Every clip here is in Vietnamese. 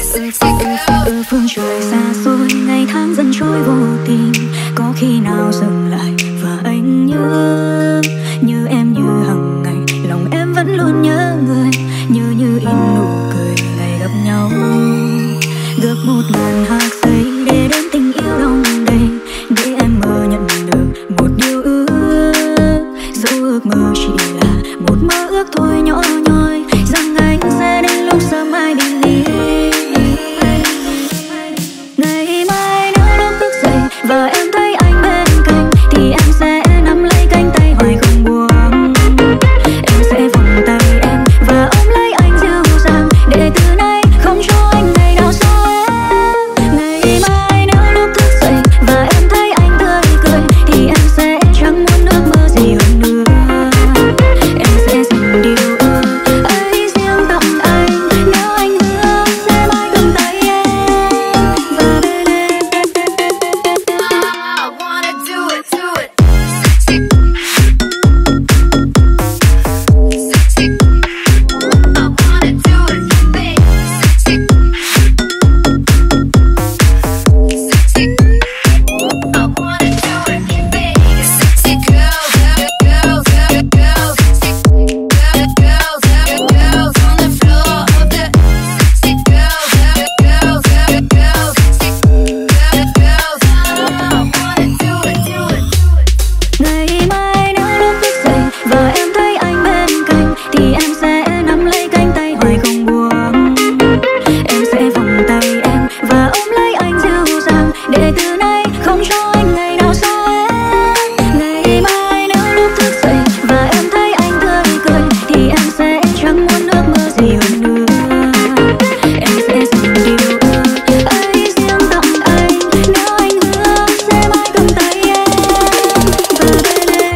Phương trời xa xôi, ngày tháng dần trôi vô tình, có khi nào dừng lại và anh nhớ, như em như hằng ngày, lòng em vẫn luôn nhớ người, như in nụ cười ngày gặp nhau. Gấp 1000 hạt giấy để đến tình yêu đông đầy, để em mơ nhận được một điều ước, dẫu ước mơ chỉ là một mơ ước thôi nhỏ nhoi, rằng anh sẽ đến lúc sớm mai bình yên. Ngày mai nếu lúc thức dậy và em thấy anh bên cạnh, thì em sẽ nắm lấy cánh tay hoài không buông. Em sẽ vòng tay em và ôm lấy anh dịu dàng, để từ nay không cho anh ngày nào xa em. Ngày mai nếu lúc thức dậy và em thấy anh tươi cười, thì em sẽ chẳng muốn ước mơ gì hơn nữa. Em sẽ dành điều ước ấy riêng tặng anh, nếu anh hứa sẽ mãi cầm tay em và bên em. I wanna do it, do it. I wanna do it, babe. I wanna do it, babe. Sexy girls, girls, girls, girls on the floor of the. Sexy girls, girls, girls, girls. I wanna do it, do it. Ngày mai nếu lúc thức dậy và em thấy anh bên cạnh, thì em sẽ nắm lấy cánh tay hoài không buông. Em sẽ vòng tay em và ôm lấy anh dịu dàng, để từ nay không cho anh ngày nào xa em. Ngày mai nếu lúc thức dậy và em thấy anh tươi cười, thì em sẽ chẳng muốn ước mơ gì hơn nữa. Em sẽ dành điều ước ấy riêng tặng anh, nếu anh hứa sẽ mãi cầm tay em và bên em.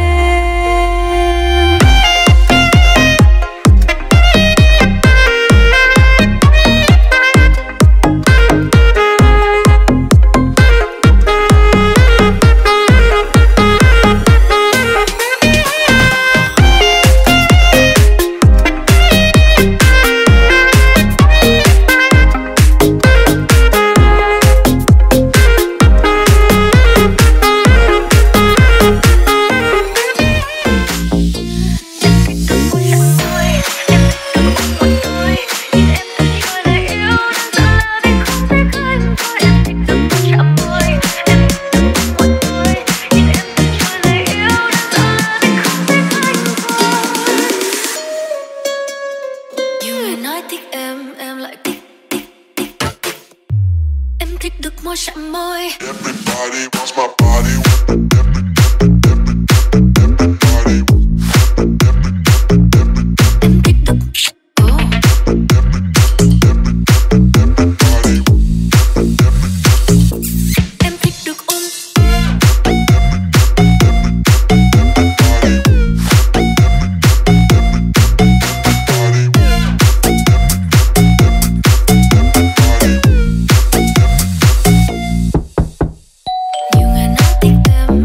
Nhiều người nói thích em lại thích thích thích thích. Em thích được môi chạm môi. Everybody wants my body. Everybody. Em thích được oh. Em thích được ôm. Nhiều người nói thích em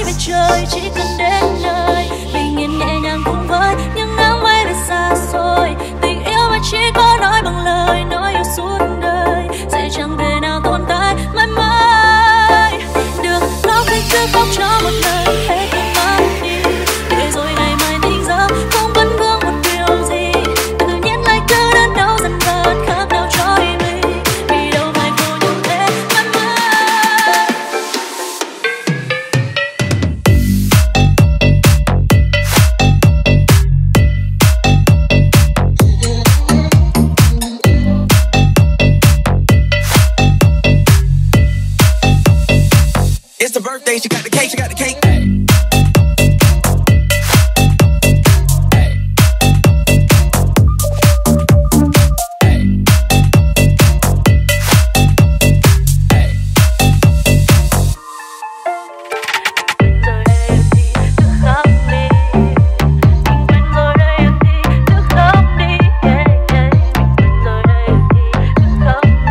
bay về trời, chỉ cần đến nơi bình yên nhẹ nhàng cùng với những áng mây đã xa xôi. Tình yêu mà chỉ có nói bằng lời, nói yêu suốt đời sẽ chẳng thể nào tồn tại mãi mãi. Được lúc anh cứ khóc cho một lời hết nước mắt đi, để rồi ngày mai tỉnh giấc không vẫn vương một điều gì. Tự nhiên lại cứ đớn đau dần dần khác nào cho đi mình, vì đâu phải cô như thế mãi mãi. It's the birthday, she got the cake, she got the cake.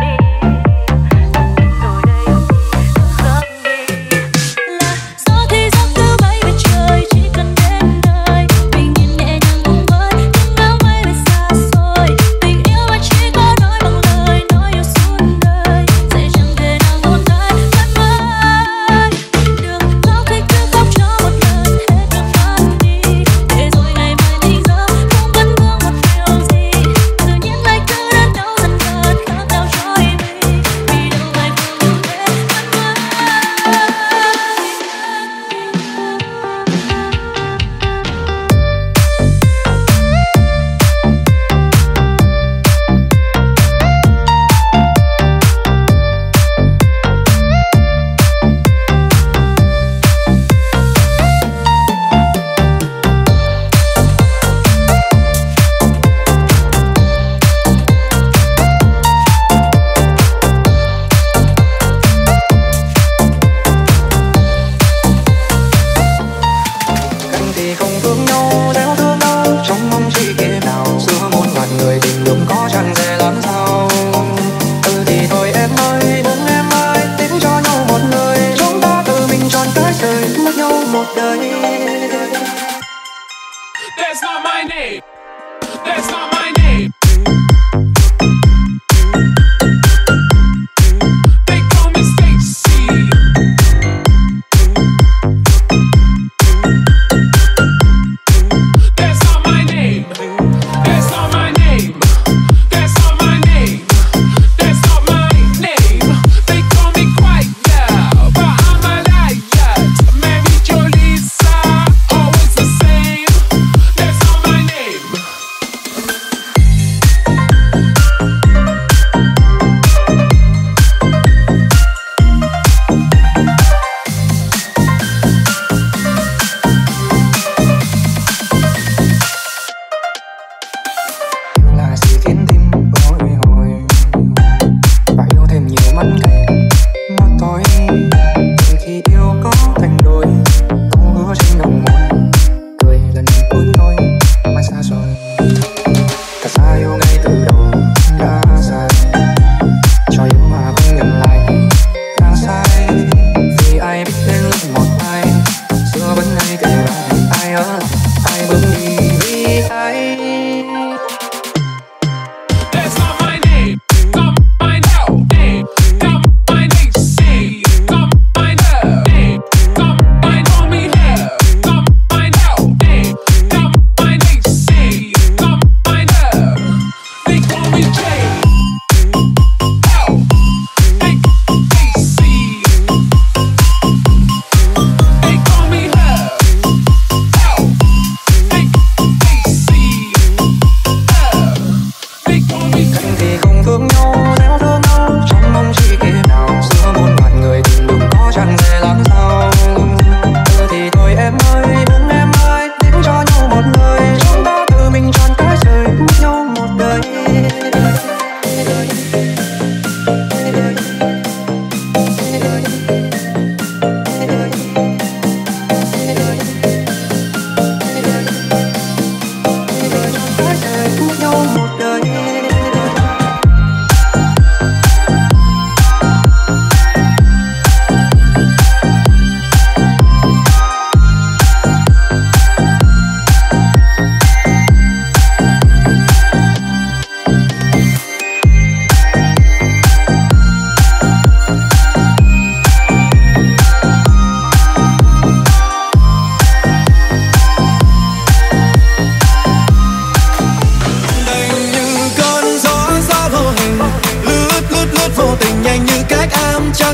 Gió thì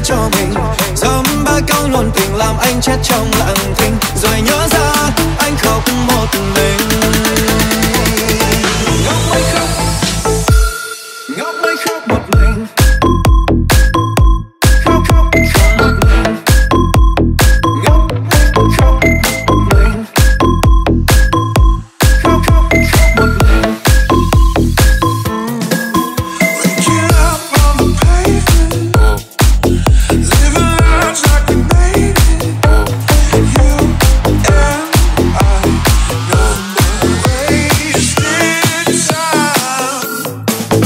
cho mình. Dăm ba câu ngôn tình làm anh chết trong lặng thinh, rồi nhớ ra anh khóc một mình. Ngốc mới khóc, ngốc mới khóc một mình. Khóc khóc khóc một mình. Ngốc mới khóc một mình. Khóc khóc khóc một mình. Waking up on the pavement, living lives like we made it. You and I, no wasted time.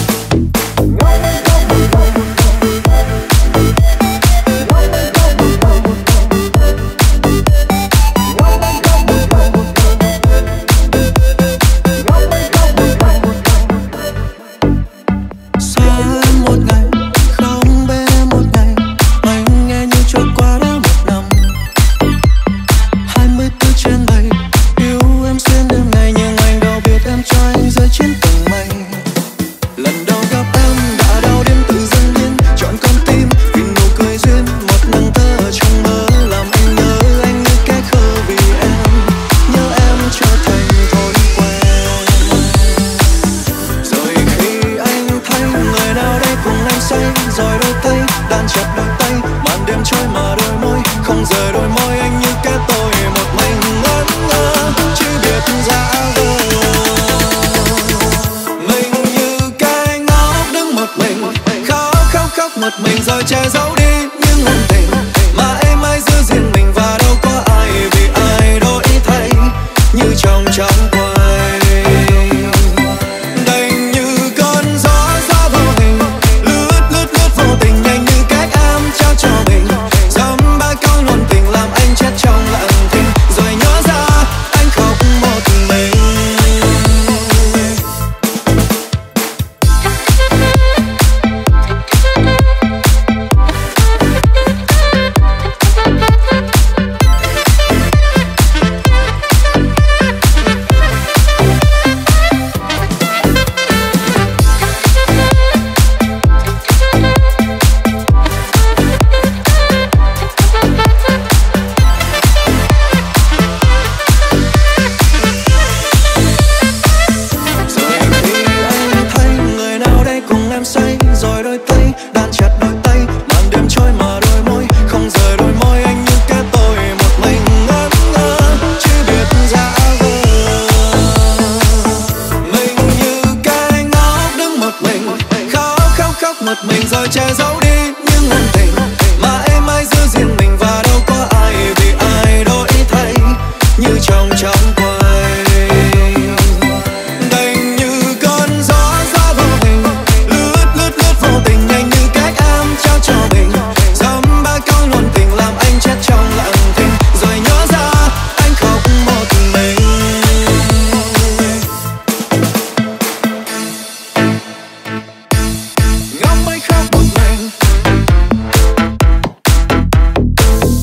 Xa một ngày, không bên em một ngày, anh nghe như trôi qua đã một năm. 24/7 yêu em xuyên đêm ngày, nhưng anh đâu biết em cho anh rơi trên tầng mây. Lần đầu gặp em đã đau đớn tự dưng nhiên chọn con tim vì nụ cười duyên, một nắng tơ ở trong mơ làm anh nhớ anh như kẻ khờ vì em, nhớ em trở thành thói quen. Rồi khi anh thấy người nào đây cùng em say, rồi đôi tay đan chặt đôi tay, màn đêm trôi mà đôi môi không rời đôi môi, anh như kẻ tôi một mình ngẩn ngơ chỉ biết ra vờ. Mình như cái ngốc đứng một mình, khóc khóc khóc một mình rồi che giấu đi những ngôn tình mà em ai giữ riêng mình, và đâu có ai vì ai đổi thay như trong trong quay. Đành như cơn gió gió vô hình, lướt lướt lướt vô tình nhanh như cách em trao cho mình. Dăm ba câu ngôn tình làm anh chết trong lặng thinh, rồi nhớ ra anh khóc một mình. Rồi khi anh thấy người nào đây cùng em say, rồi đôi tay đan chặt đôi tay, màn đêm trôi mà đôi môi không rời đôi môi, anh như kẻ tôi một mình ngẩn ngơ chỉ biết ra vờ. Mình như cái ngốc đứng một mình, khóc khóc khóc một mình rồi che giấu đi những ngôn tình mà em ai giữ riêng mình, và đâu có ai vì ai đổi thay như trong trong quay. Đành như cơn gió gió vô hình, lướt lướt lướt vô tình nhanh như cách em trao cho mình. Dăm ba câu ngôn tình làm anh chết trong lặng thinh, rồi nhớ ra anh khóc một mình. Ngốc mới khóc một mình.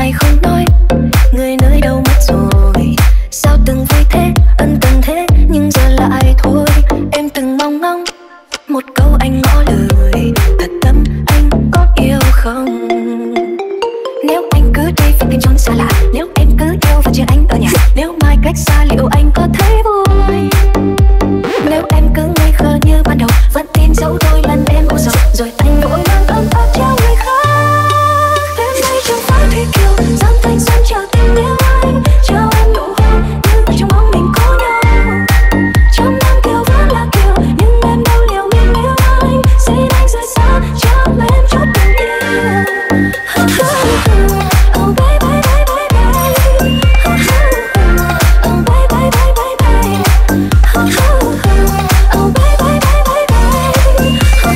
ngày không nói, người nơi đâu mất rồi. Sao từng vui thế, ân cần thế, nhưng giờ lại thôi. Em từng mong ngóng một câu anh ngỏ lời, thật tâm anh có yêu không? Nếu anh cứ đi về cái chốn xa lạ, nếu em cứ yêu và chưa anh ở nhà, nếu mai cách xa liệu anh có thấy vui? Nếu em cứ ngây khờ như ban đầu, vẫn tin dẫu đôi lần em u sầu, rồi anh vội mang ấm áp cho người khác. Em đây chẳng phải thủy kiều, dám thanh xuân chờ tình yêu anh, trao em nụ hôn nhưng trong bóng mình có nhau. Trong năm kiều vẫn là kiều, nhưng em đâu liệu mình yêu anh. Xin anh rời xa, cho em chút tình yêu. Oh baby, baby, baby. Oh baby, baby, baby. Oh baby, baby, baby. Oh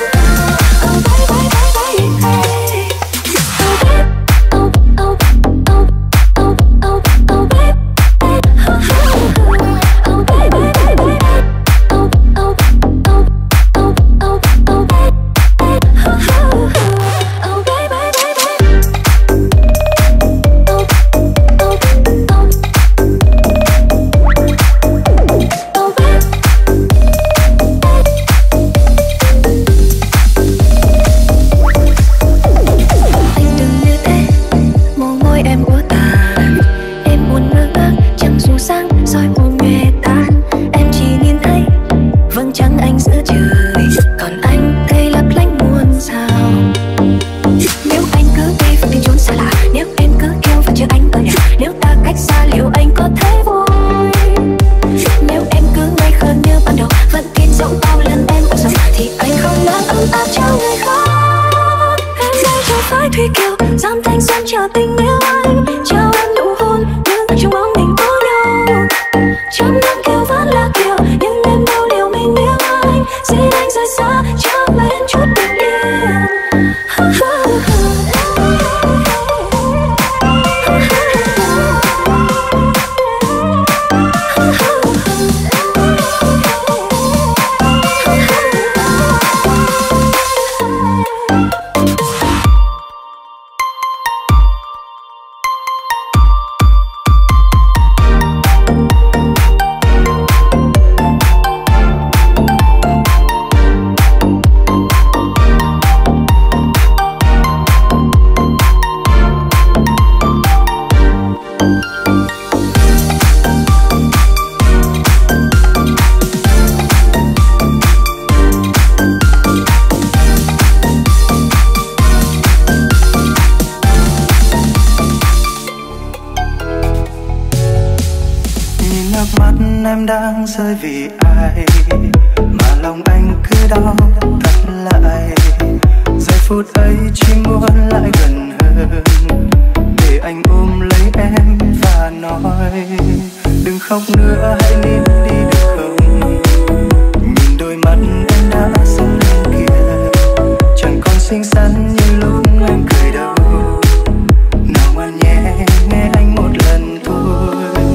em đang rơi vì ai mà lòng anh cứ đau thắt lại. Giây phút ấy chỉ muốn lại gần hơn để anh ôm lấy em và nói đừng khóc nữa, hãy nín đi được không? Nhìn đôi mắt em đã sưng lên kia, chẳng còn xinh xắn như lúc em cười đâu. Nào ngoan nhé, nghe anh một lần thôi.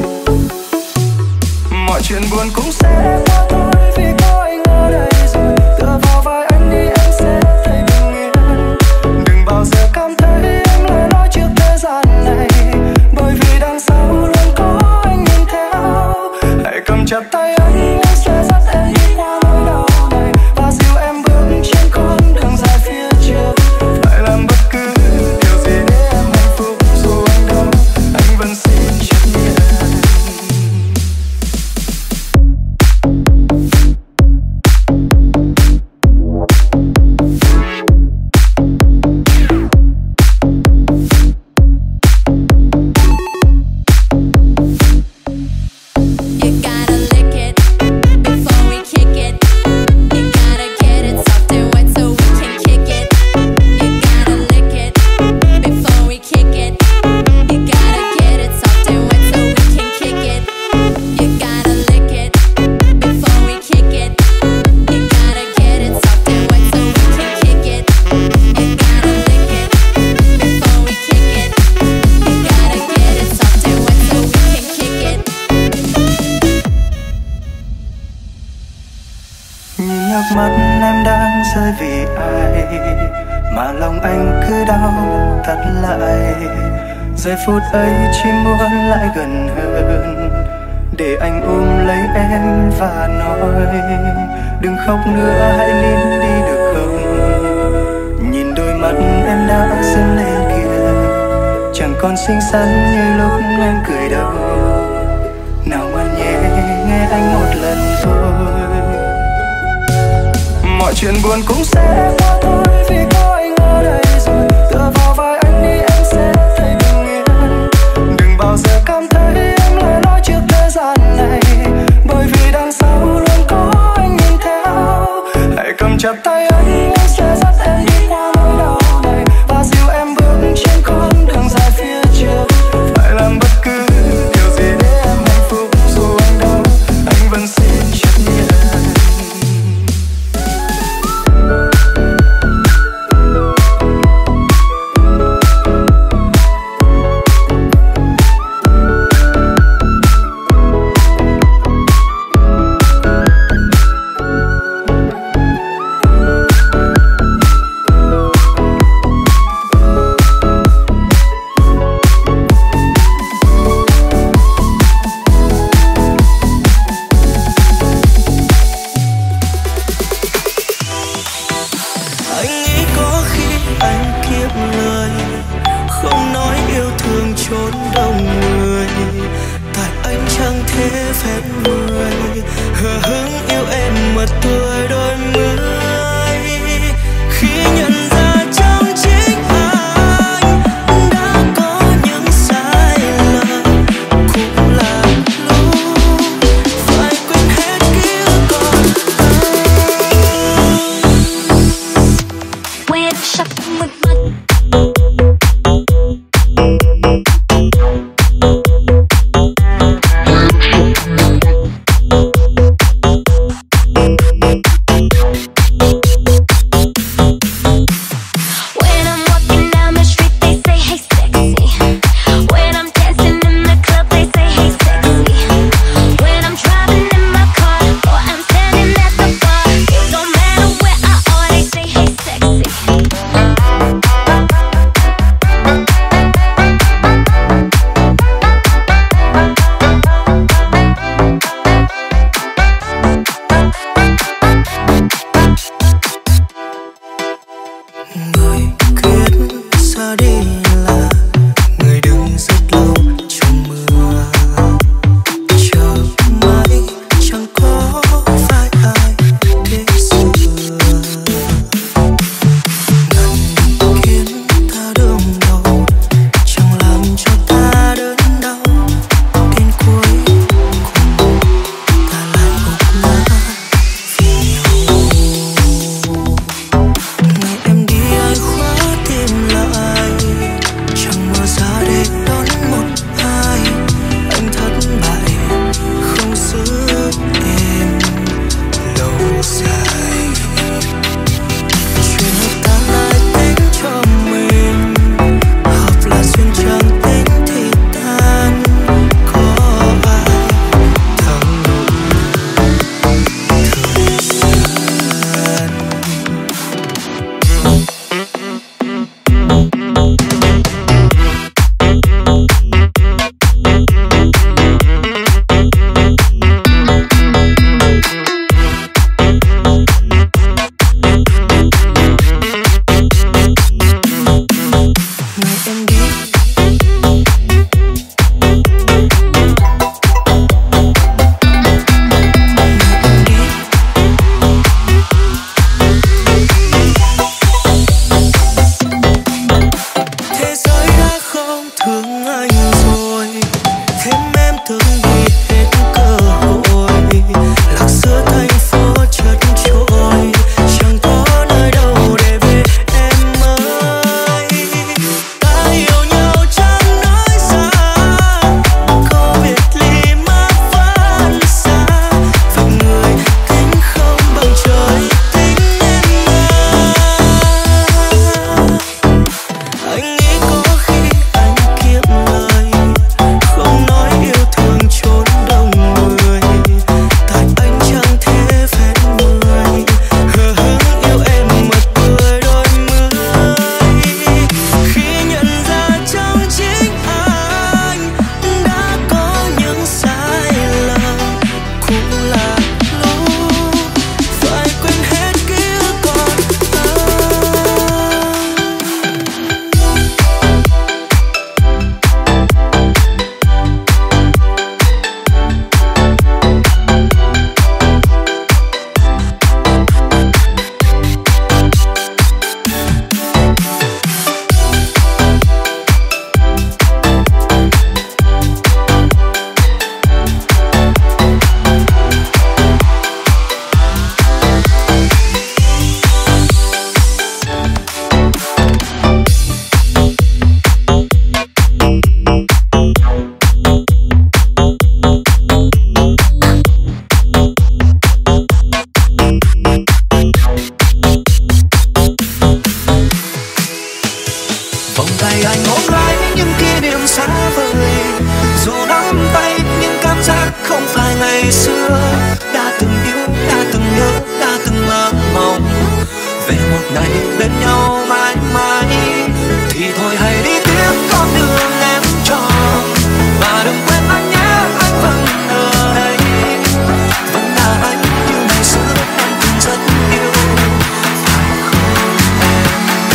Mọi chuyện buồn cũng sẽ qua thôi vì có anh ở đây rồi. Tựa vào vai anh đi em sẽ thấy bình yên. Đừng bao giờ cảm thấy em lại nói trước thế gian này, bởi vì đằng sau luôn có anh nhìn theo. Hãy cầm chặt tay anh sẽ dắt em đi qua nỗi đau này và dìu em bước trên con đường dài phía trước. Phải làm bất cứ điều gì để em hạnh phúc, dù anh đâu anh vẫn xin chấp nhận. Mắt em đang rơi vì ai mà lòng anh cứ đau thắt lại. Giây phút ấy chỉ muốn lại gần hơn để anh ôm lấy em và nói đừng khóc nữa, hãy nín đi được không? Nhìn đôi mắt em đã dâng lên kia, chẳng còn xinh xắn như lúc em cười đâu. Nào ngoan nhé, nghe anh một lần thôi. Mọi chuyện buồn cũng sẽ qua thôi vì có anh ở đây rồi. Tựa vào vai anh đi em sẽ thấy bình yên. Đừng bao giờ cảm thấy em lại nói trước thế gian này, bởi vì đằng sau luôn có anh nhìn theo. Hãy cầm chặt tay anh sẽ dắt em đi qua nỗi đau này và dìu em bước trên con đường dài phía trước. Phải làm bất cứ điều gì để em hạnh phúc, dù anh đau anh vẫn xin chấp nhận. xa vời. Dù nắm tay nhưng cảm giác không phải ngày xưa. Đã từng yêu, đã từng nhớ, đã từng mơ mộng về một ngày bên nhau mãi mãi. Thì thôi hãy đi tiếp con đường em chọn, và đừng quên anh nhé, anh vẫn ở đây. Vẫn là anh như ngày xưa em từng rất yêu, phải không em?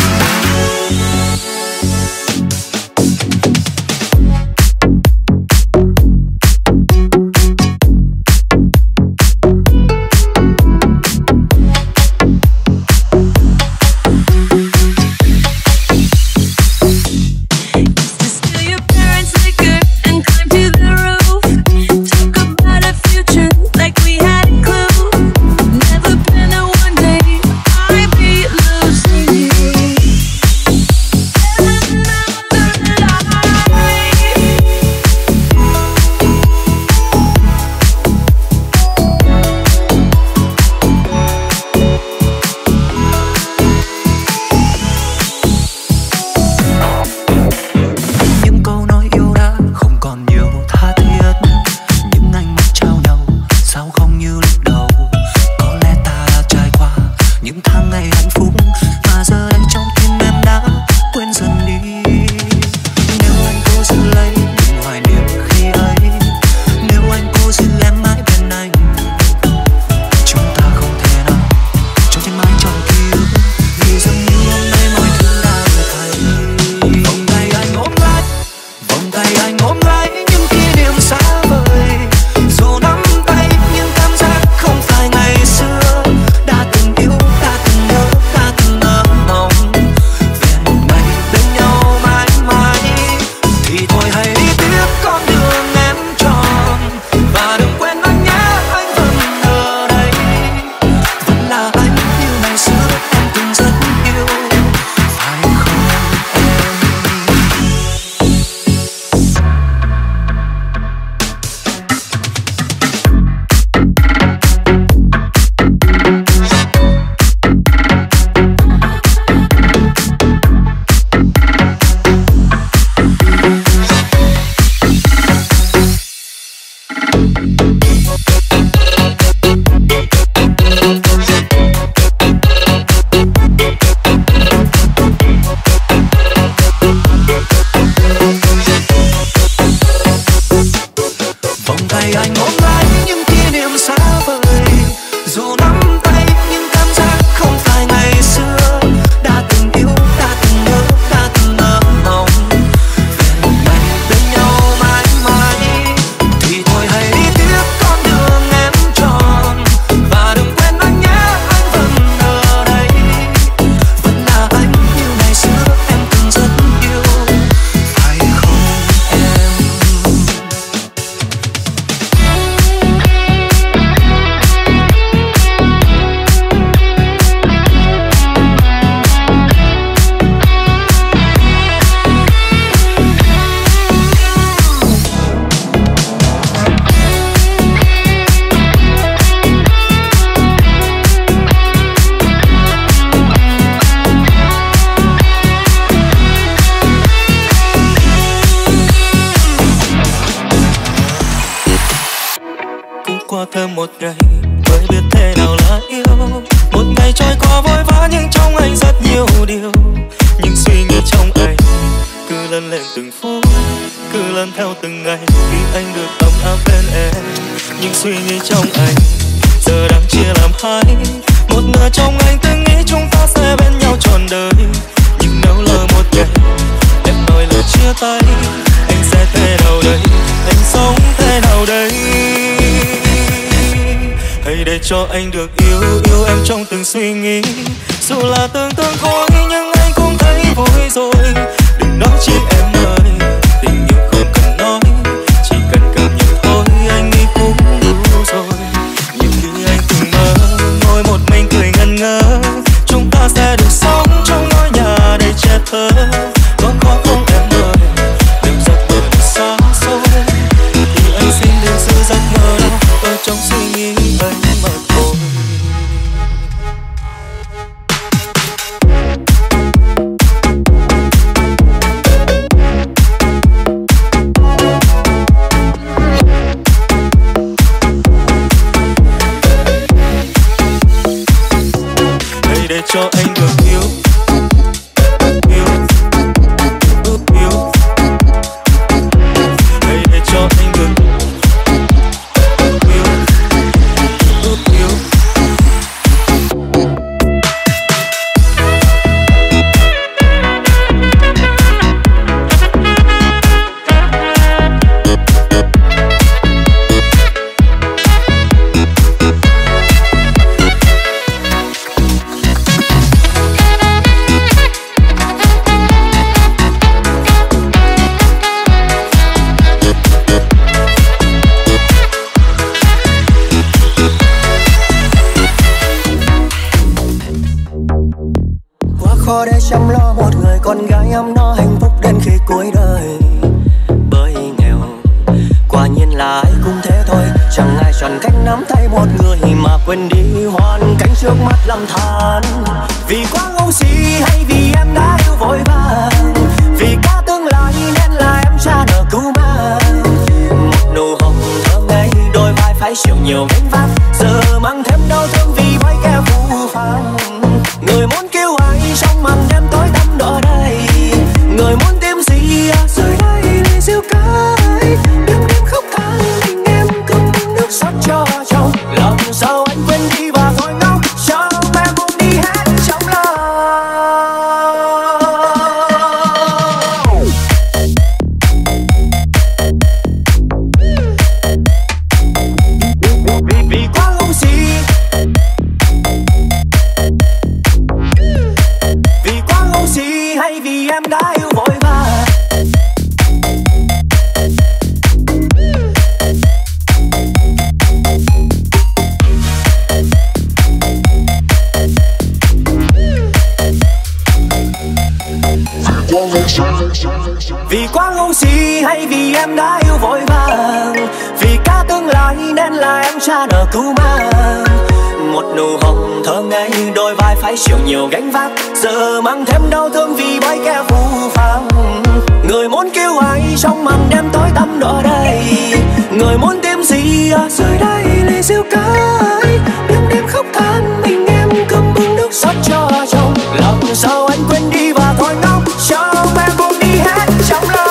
qua thêm một ngày mới biết thế nào là yêu. Một ngày trôi qua vội vã nhưng trong anh rất nhiều điều. Nhưng suy nghĩ trong anh cứ lớn lên từng phút, cứ lớn theo từng ngày khi anh được ấm áp bên em. Nhưng suy nghĩ trong anh giờ đang chia làm hai. Một nửa trong anh từng nghĩ chúng ta sẽ bên nhau trọn đời. Nhưng nếu lỡ một ngày em nói lời chia tay, anh sẽ thế nào đây, anh sống thế nào đây? Hãy để cho anh được yêu, yêu em trong từng suy nghĩ. Dù là tưởng tượng thôi nhưng anh cũng thấy vui rồi. Đừng nói chi em ơi, tình yêu không cần nói, chỉ cần cảm nhận thôi anh nghĩ cũng đủ rồi. Nhiều khi anh từng mơ ngồi một mình cười ngẩn ngơ, chúng ta sẽ được sống trong ngôi nhà đầy trẻ thơ. Có khó không em ơi, đừng giấc mơ được xa xôi, thì anh xin đừng giữ giấc mơ đó ở trong suy nghĩ anh mà thôi. có để chăm lo một người con gái ấm no hạnh phúc đến khi cuối đời. Bởi nghèo quả nhiên là ai cũng thế thôi, chẳng ai chọn cách nắm tay một người mà quên đi hoàn cảnh trước mắt lầm than. Vì quá ngu si hay vì em đã yêu vội vàng, vì có tương lai nên là em cha nợ cứu mang. Một nụ hồng thơ ngây đôi vai phải chịu nhiều gánh vác, giờ mang thêm đau thương vì mấy kẻ phũ phàng. Người muốn kêu ai trong màn đêm tối tăm ở đây, người muốn tìm gì rồi đây lời siêu cái đêm đêm khóc than tình em không đứng nước xót cho chồng. Làm sao anh quên đi và thôi ngốc cho em buông đi hết trong lòng. Vì quá ngu si, vì quá ngu si hay vì em đã yêu vội vàng. Vì quá ngu si hay vì em đã yêu vội vàng, vì cả tương lai nên là em cha nợ cứu mang. Một nụ hồng thơ ngây đôi vai phải chịu nhiều gánh vác, giờ mang thêm đau thương vì mấy kẻ phũ phàng. Người muốn kêu ai trong màn đêm tối tăm ở đây, người muốn tìm gì rồi đây lời siêu cái đêm đêm khóc than mình em cầm bưng nước xót cho chồng. Làm sao anh quên đi và thôi ngốc cho em buông đi hết trong lòng.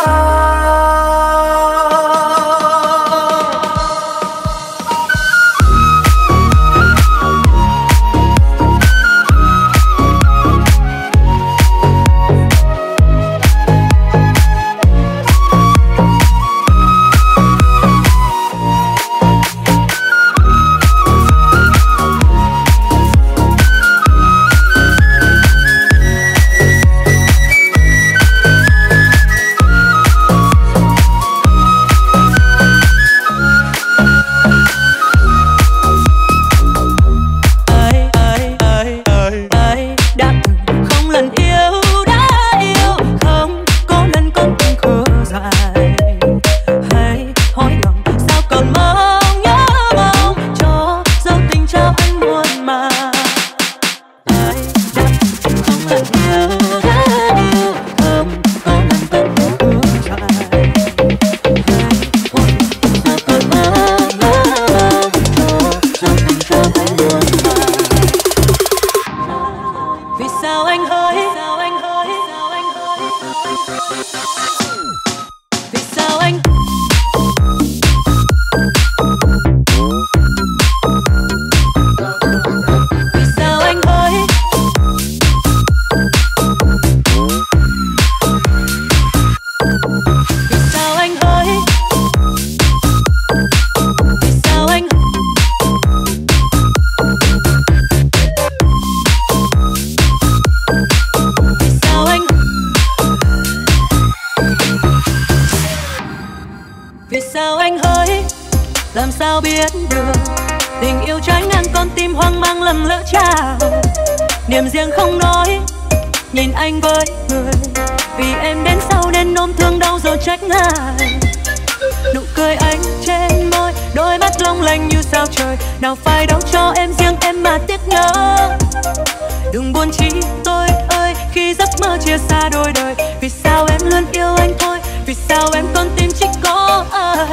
Niềm riêng không nói, nhìn anh với người, vì em đến sau nên ôm thương đau rồi trách ngại. Nụ cười anh trên môi, đôi mắt long lanh như sao trời, nào phải đâu cho em riêng em mà tiếc nhớ. Đừng buồn chi tôi ơi khi giấc mơ chia xa đôi đời, vì sao em luôn yêu anh thôi, vì sao em con tim chỉ có ai.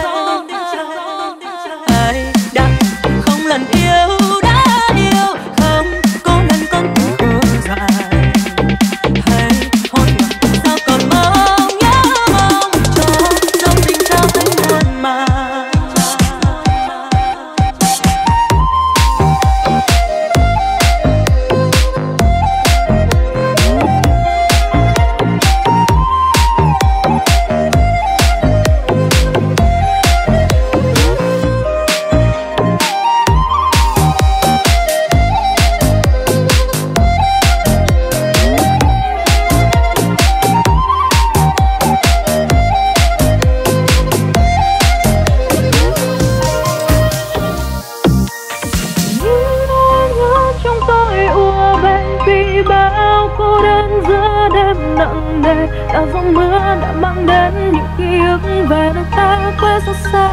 Ai đã không lần yêu đã yêu, không có lần con từng dài. Hay hôn sao còn mong nhớ mong cho dấu tình trao anh muôn mà. nặng nề, là giông mưa đã mang đến những ký ức về nơi ta quê xa xa.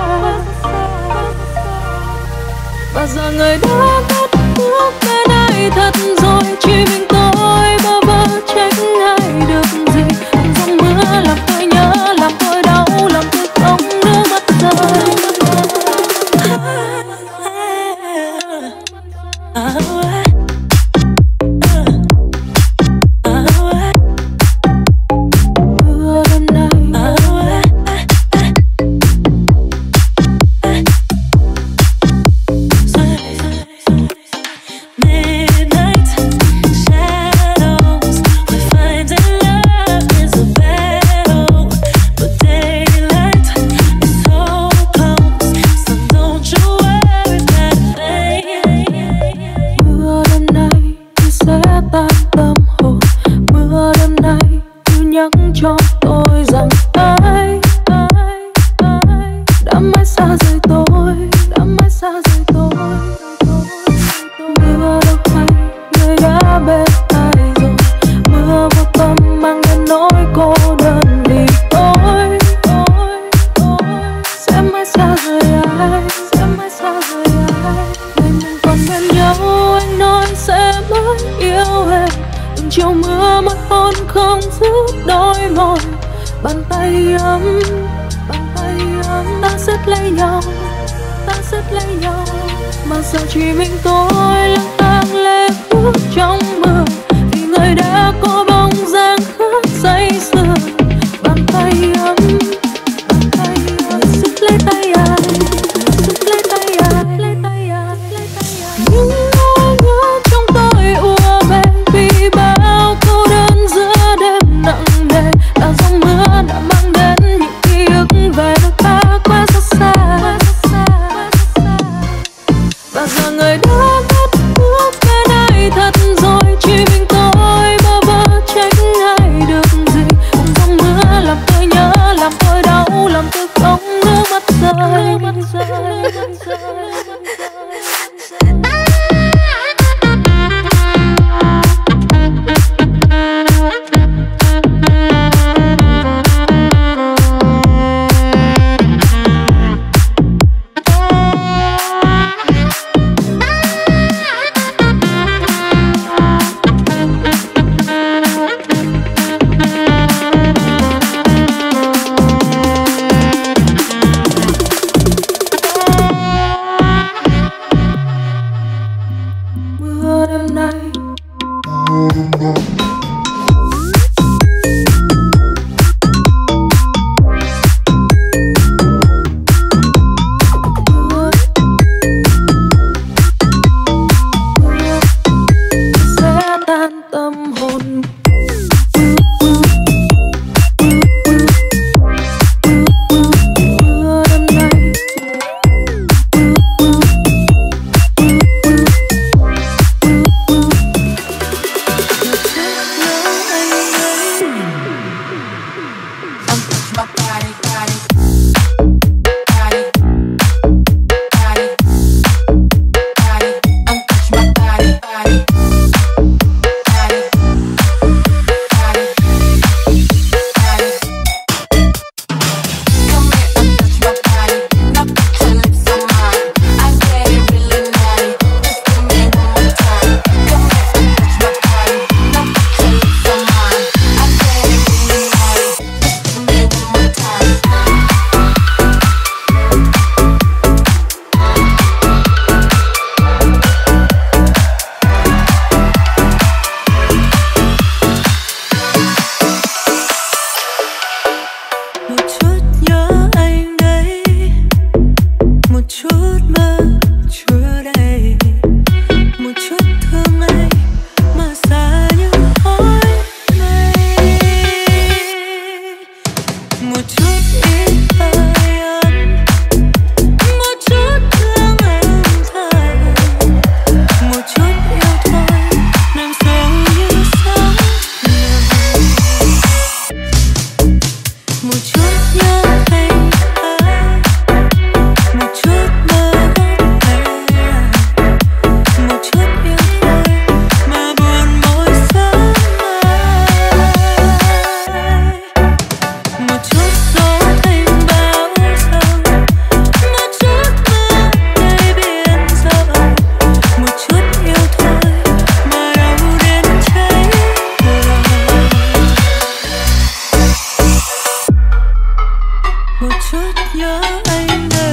Và giờ người đã cất bước bên ai thật rồi, chỉ mình tôi bơ vơ trách ai được gì. Giông mưa làm tôi nhớ, làm tôi đau, làm tôi không nước mắt rơi. Và giờ người đã cất bước bên ai thật rồi, chỉ nhớ anh đây.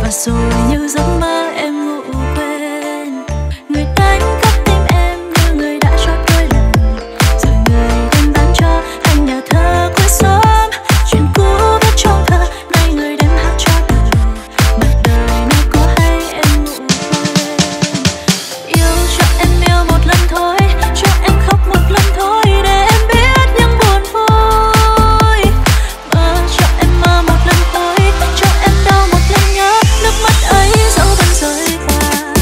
và rồi như giấc mơ em ngủ quên. Người đánh cắp tim em như người đã chót đôi lần, rồi người đem bán cho anh nhà thơ cuối xóm. Chuyện cũ viết trong thơ, nay người đem hát cho đời. Mặt đời nào có hay em ngủ quên. Yêu cho em yêu một lần thôi, cho em khóc một lần thôi, để em biết những buồn vui. Mơ cho em mơ một lần thôi, cho em đau một lần nhớ, nước mắt ấy dẫu vẫn rơi qua.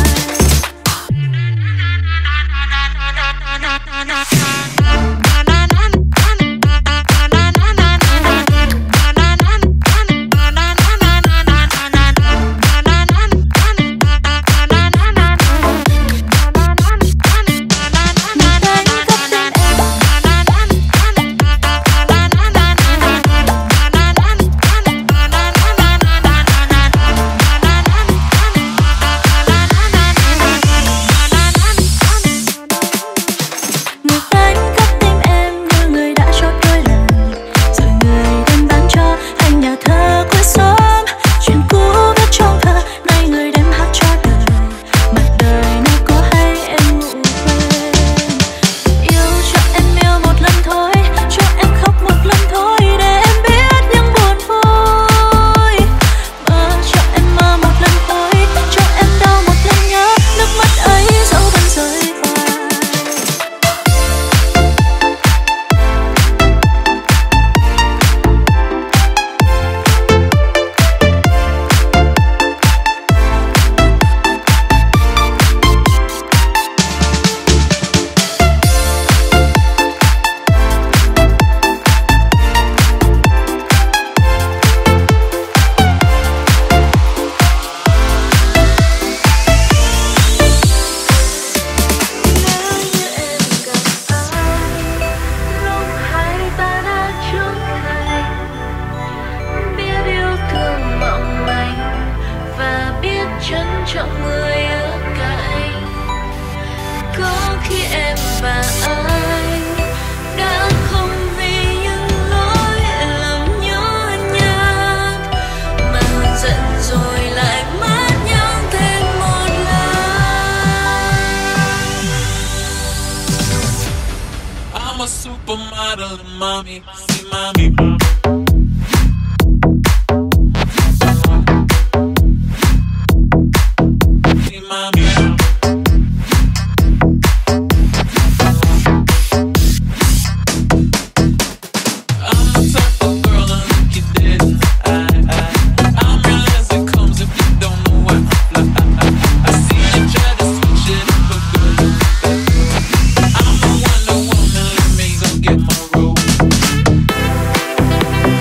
Người đánh cắp tim em như người đã chót đôi lần, rồi người đem bán cho anh nhà thơ cuối xóm. Chuyện cũ viết trong thơ, nay người đem hát cho đời. Mặt đời nào có hay em ngủ quên. Yêu cho em yêu một lần thôi, cho em khóc một lần thôi, để em biết những buồn vui. Mơ cho em mơ một lần thôi, cho em đau một lần nhớ, nước mắt ấy dẫu vẫn rơi qua. Trân trọng người ở cạnh. Có khi em và anh đã không vì những lỗi lầm nhỏ nhặt mà hờn giận rồi lại mất nhau thêm một lần. I'm a supermodel, mommy, see mommy. See mommy. I'm the type of girl that look you dead in the eye. I'm real as it comes if you don't know why I'm fly. I see you try to switch it up, but girl, I'm the Wonder Woman, let me go get my robe.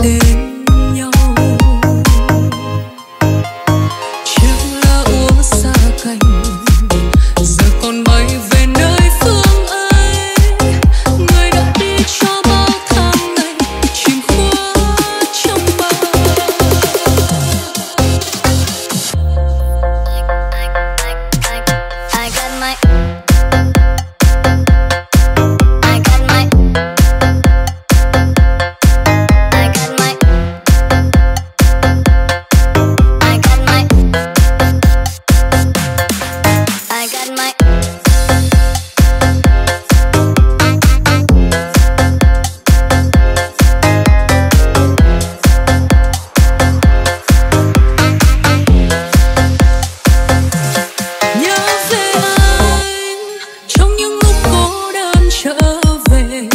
tên nhau. Chiếc lá úa xa cành giờ còn bay về nơi phương ấy. Người đã đi cho bao tháng ngày chìm khuất trong mơ. I got my I got my I got my I got my I got my Nhớ về anh trong những lúc cô đơn trở về.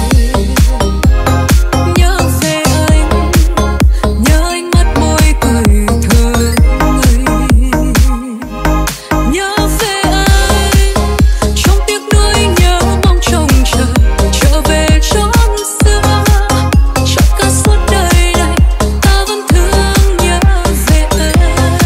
Nhớ về anh, nhớ ánh mắt môi cười thơ ngây. Nhớ về anh trong tiếc nuối, nhớ mong trông chờ trở về chốn xưa. Trong cả suốt đời này ta vẫn thương nhớ về anh.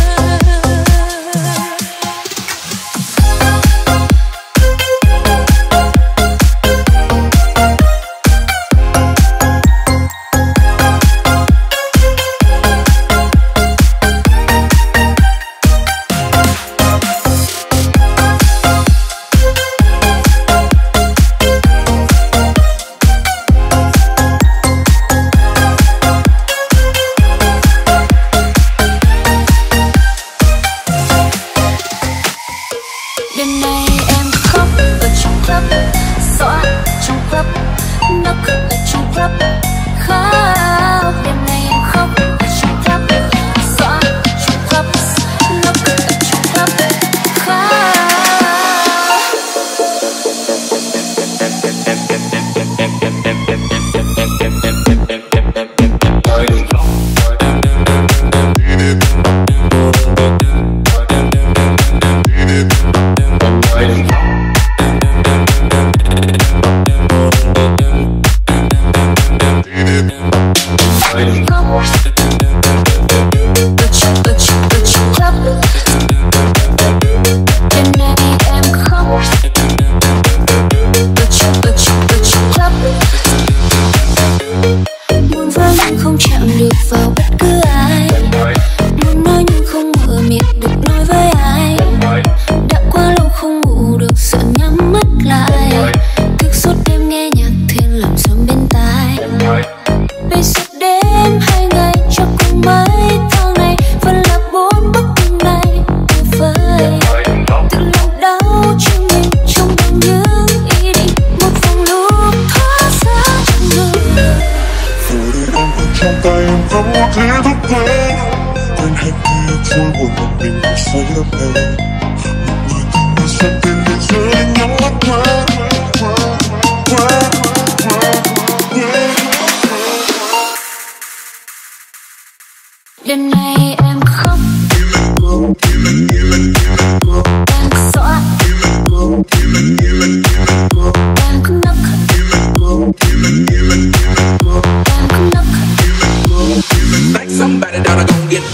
Đêm nay em khóc ở trong club, xõa trong club, nấc ở trong club, khóc. Đêm nay em khóc ở trong club, xõa trong club, nấc ở trong club, khóc. Muốn vỡ nhưng không chạm được vào bất cứ ai, muốn nói nhưng không mở miệng được nói với ai. Đã quá lâu không ngủ được sợ nhắm mắt lại, thức suốt đêm nghe nhạc thiên làm sớm bên tai. Bây giờ đêm hai ngày cho cùng mấy tháng này vẫn là bốn bức tường này tuyệt vời. Tự làm đau cho mình trong bằng những ý định, một vòng lúc thoát ra trong người. Trong tay em có một thế thức quên quên hết đi trôi buồn một mình để say đắm em. Một người tình mà xem tên để rơi nhắm mắt quên Đêm nay em khóc, em xõa, em cứ nấc, em cứ nấc. Like somebody that I gon' get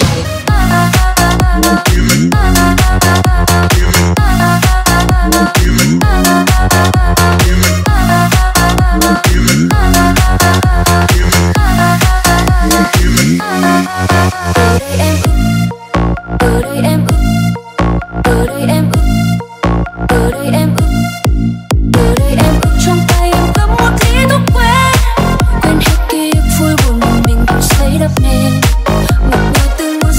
Ở đây em ức, ở đây em ức, ở đây em ức, ở đây em ức. Trong tay em cầm một thứ thuốc quên, quên hết ký ức vui buồn một mình cũng say đắm nên. Một người từng muốn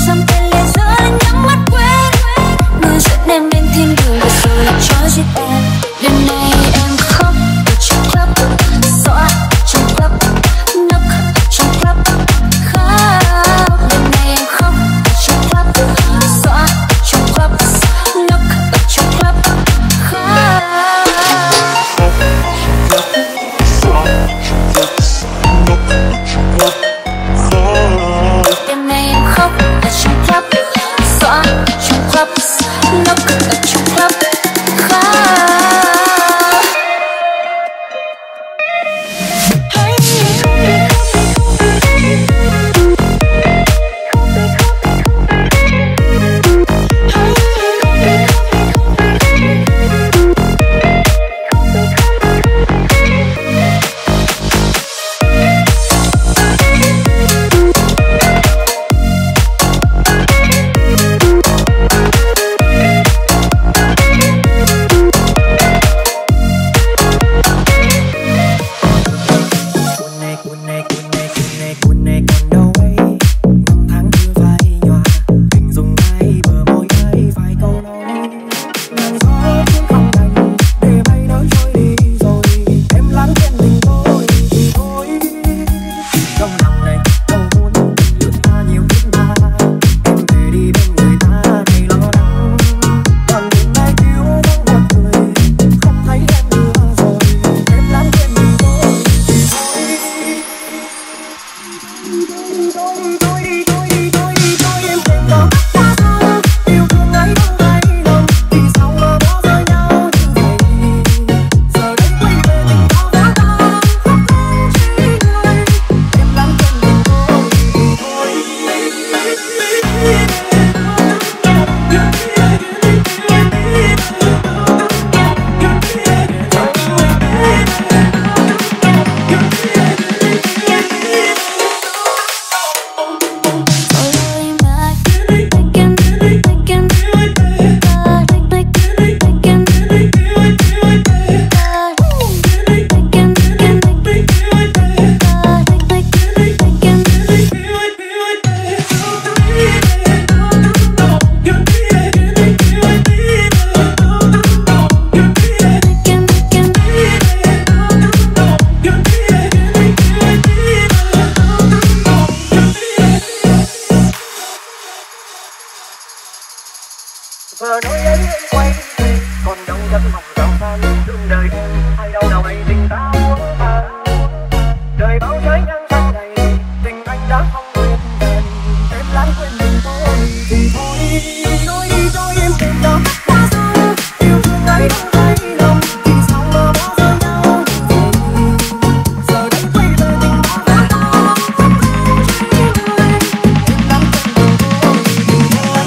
Vừa nói ấy anh quay còn đâu gắn mọc rào san thương đời hay đâu nào hay tình ta muốn ta đời bao trái ngang sang này tình anh đã không nguyện bền em lãng quên mình thôi thì thôi nói đi cho em tìm đó đã sao yêu thương ấy đâu thấy lòng thì sao mà bỏ rơi nhau giờ đây quay về tình ta đã ta không chỉ người em lãng quên mình thôi thì thôi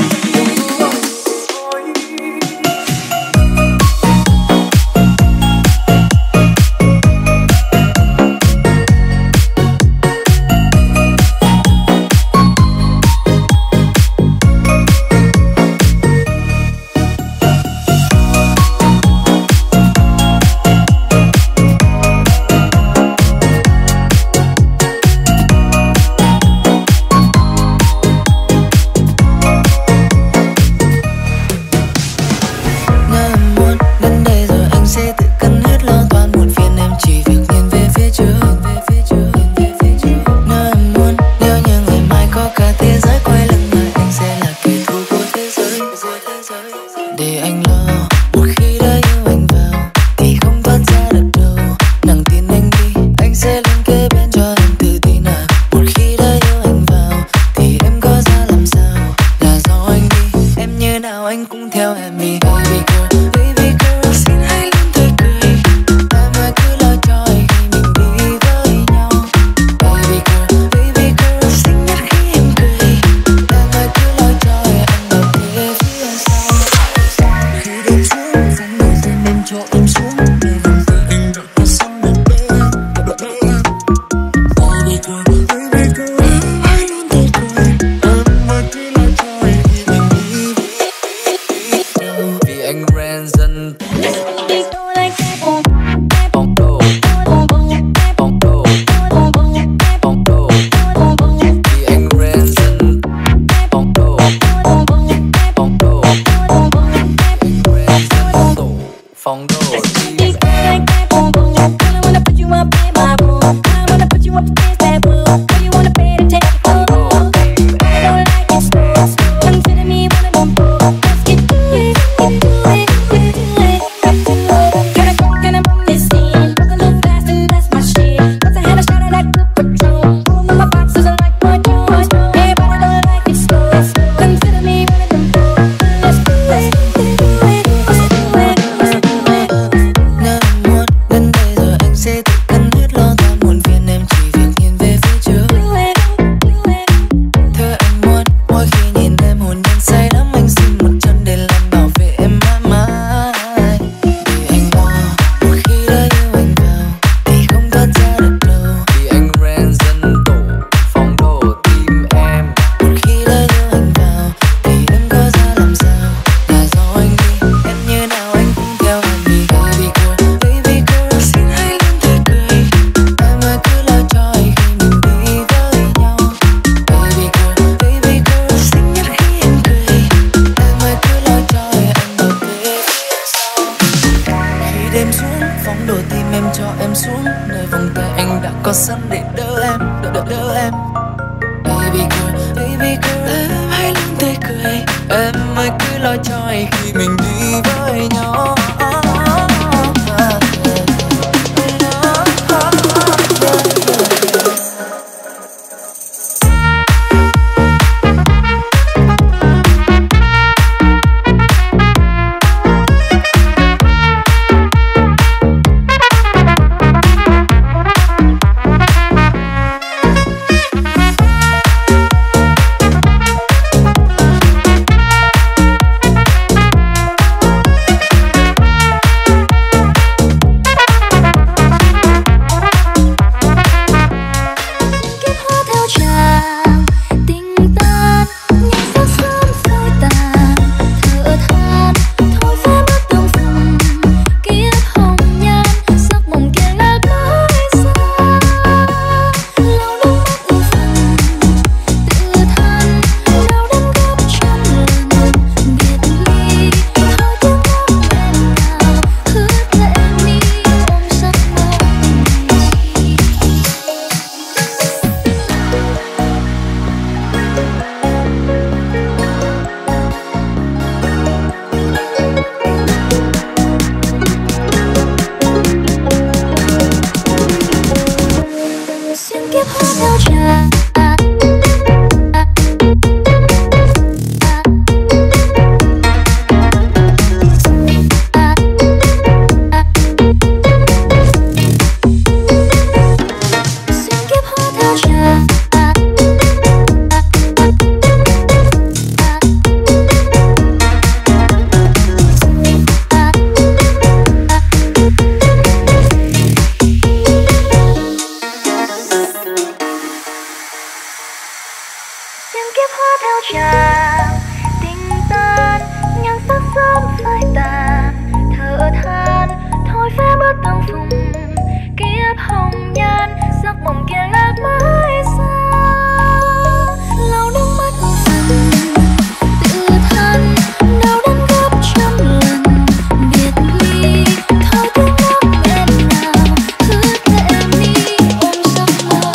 Tiền kiếp hóa theo tràng tình tan, nhan sắc sớm phai tàn, thở than thôi phép bớt tương phùng. Kiếp hồng nhan giấc mộng kia lạc mãi xa, lau nước mắt hương phần tự than, đau đớn gấp trăm lần biệt ly. Thôi tiếng khóc bên nào ướt lệ mi ôm giấc mơ.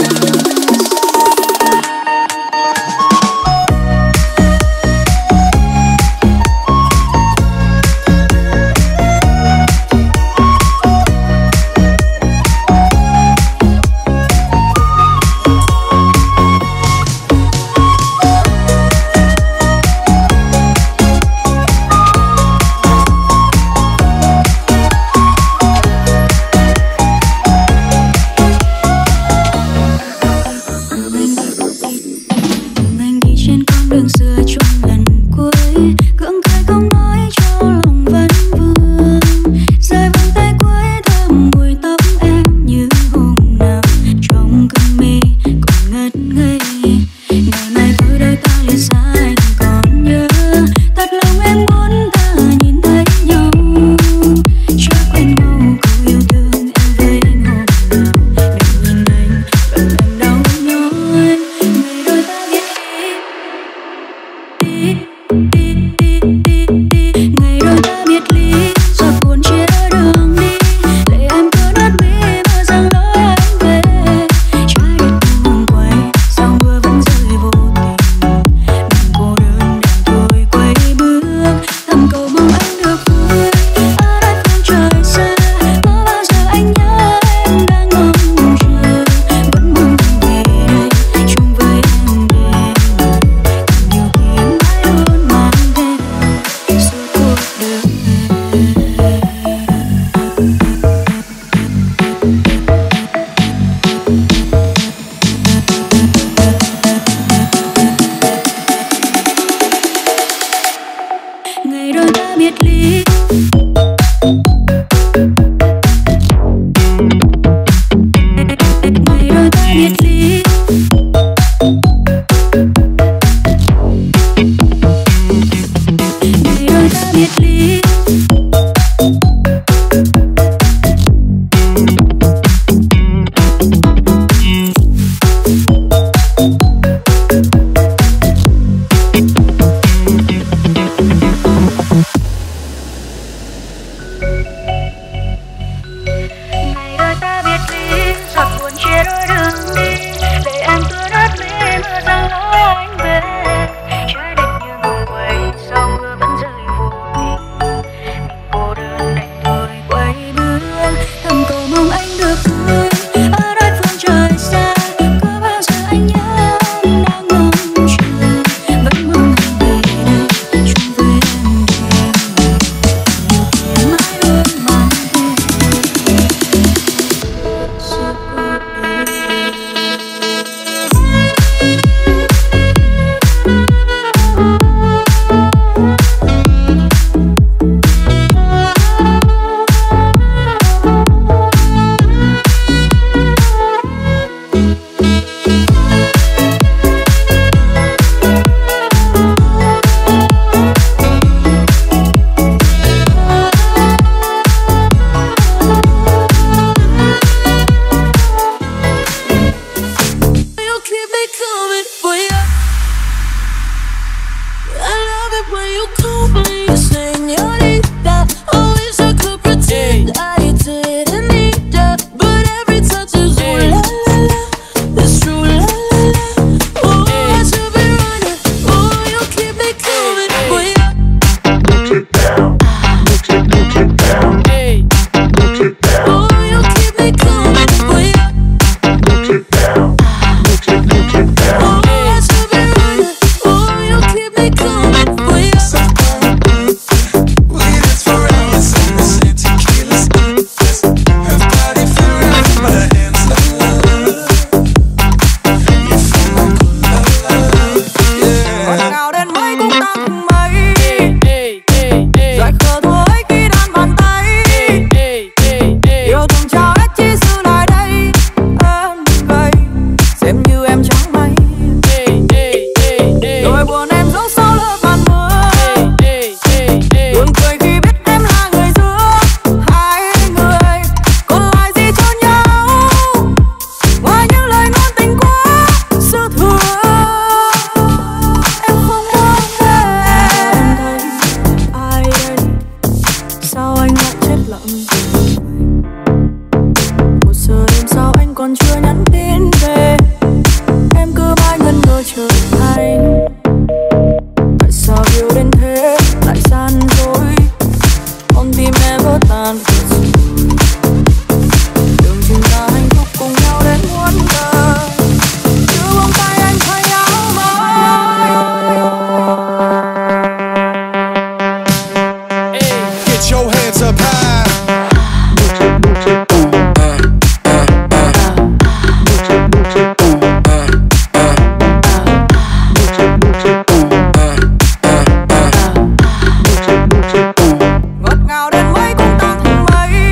Anh đi trên con đường xưa trong lần cuối, cưỡng cười không nói cho lòng vẫn vương. Rơi vòng tay cuối thơm mùi tóc em như hôm nào trong cơn mê còn ngất ngây. Ngày mai với đôi ta liền xa anh còn nhớ, thật lòng em muốn ta nhìn thấy nhau. Cho quên mau câu yêu thương em với anh hôm nào, đừng nhìn anh làm em đau nhói. Ngày đôi ta biết ngày đôi ta biệt ly, giọt buồn chia đường đi. Lệ em cứ nát mi mơ rằng lối anh về. Trái đất buông quay, sao mưa vẫn rơi vô tình. Mình cô đơn đành thôi quay bước, thầm cầu mong anh được vui. Ở đất phương trời xa, có bao giờ anh nhớ em đang mong chờ. Vẫn mong anh về đây, chung với em đêm này. Càng nhiều tiếng mãi luôn mang theo suốt cuộc đời. Ngày đôi ta biệt ly, ngày đôi ta biệt ly. Ngày đôi ta biệt ly. Ngày đôi ta biệt ly, giọt buồn chia đôi đường đi. Để em cứ nát mi mơ rằng lối anh về. Trái đất như ngừng quay, sao mưa vẫn rơi vô tình. Mình cô đơn đành thôi quay bước, thầm cầu mong anh được vui. Ở đất phương trời xa, có bao giờ anh nhớ em đang mong chờ. Vẫn mong anh về đây, chung với em đêm này. Nhiều tiếng mãi luôn mang theo suốt cuộc đời. You keep me coming for you. I love it when you call me señorita. I wish I could pretend I didn't need ya, but every touch is ooh la la la. It's true la la la. Oh, I should be running. Oh, you keep me coming for you. Oh, you keep me coming for you. Oh, I should be running. Oh, you keep me coming for you. Believe it's anh. Tại sao yêu đến thế lại gian dối, con tim em vỡ tan rồi. Đường chúng ta hạnh phúc cùng nhau đến muôn đời, cứ vòng tay anh thay áo mới. Get your hands up high. Ngọt ngào đến mấy cũng tan thành mây.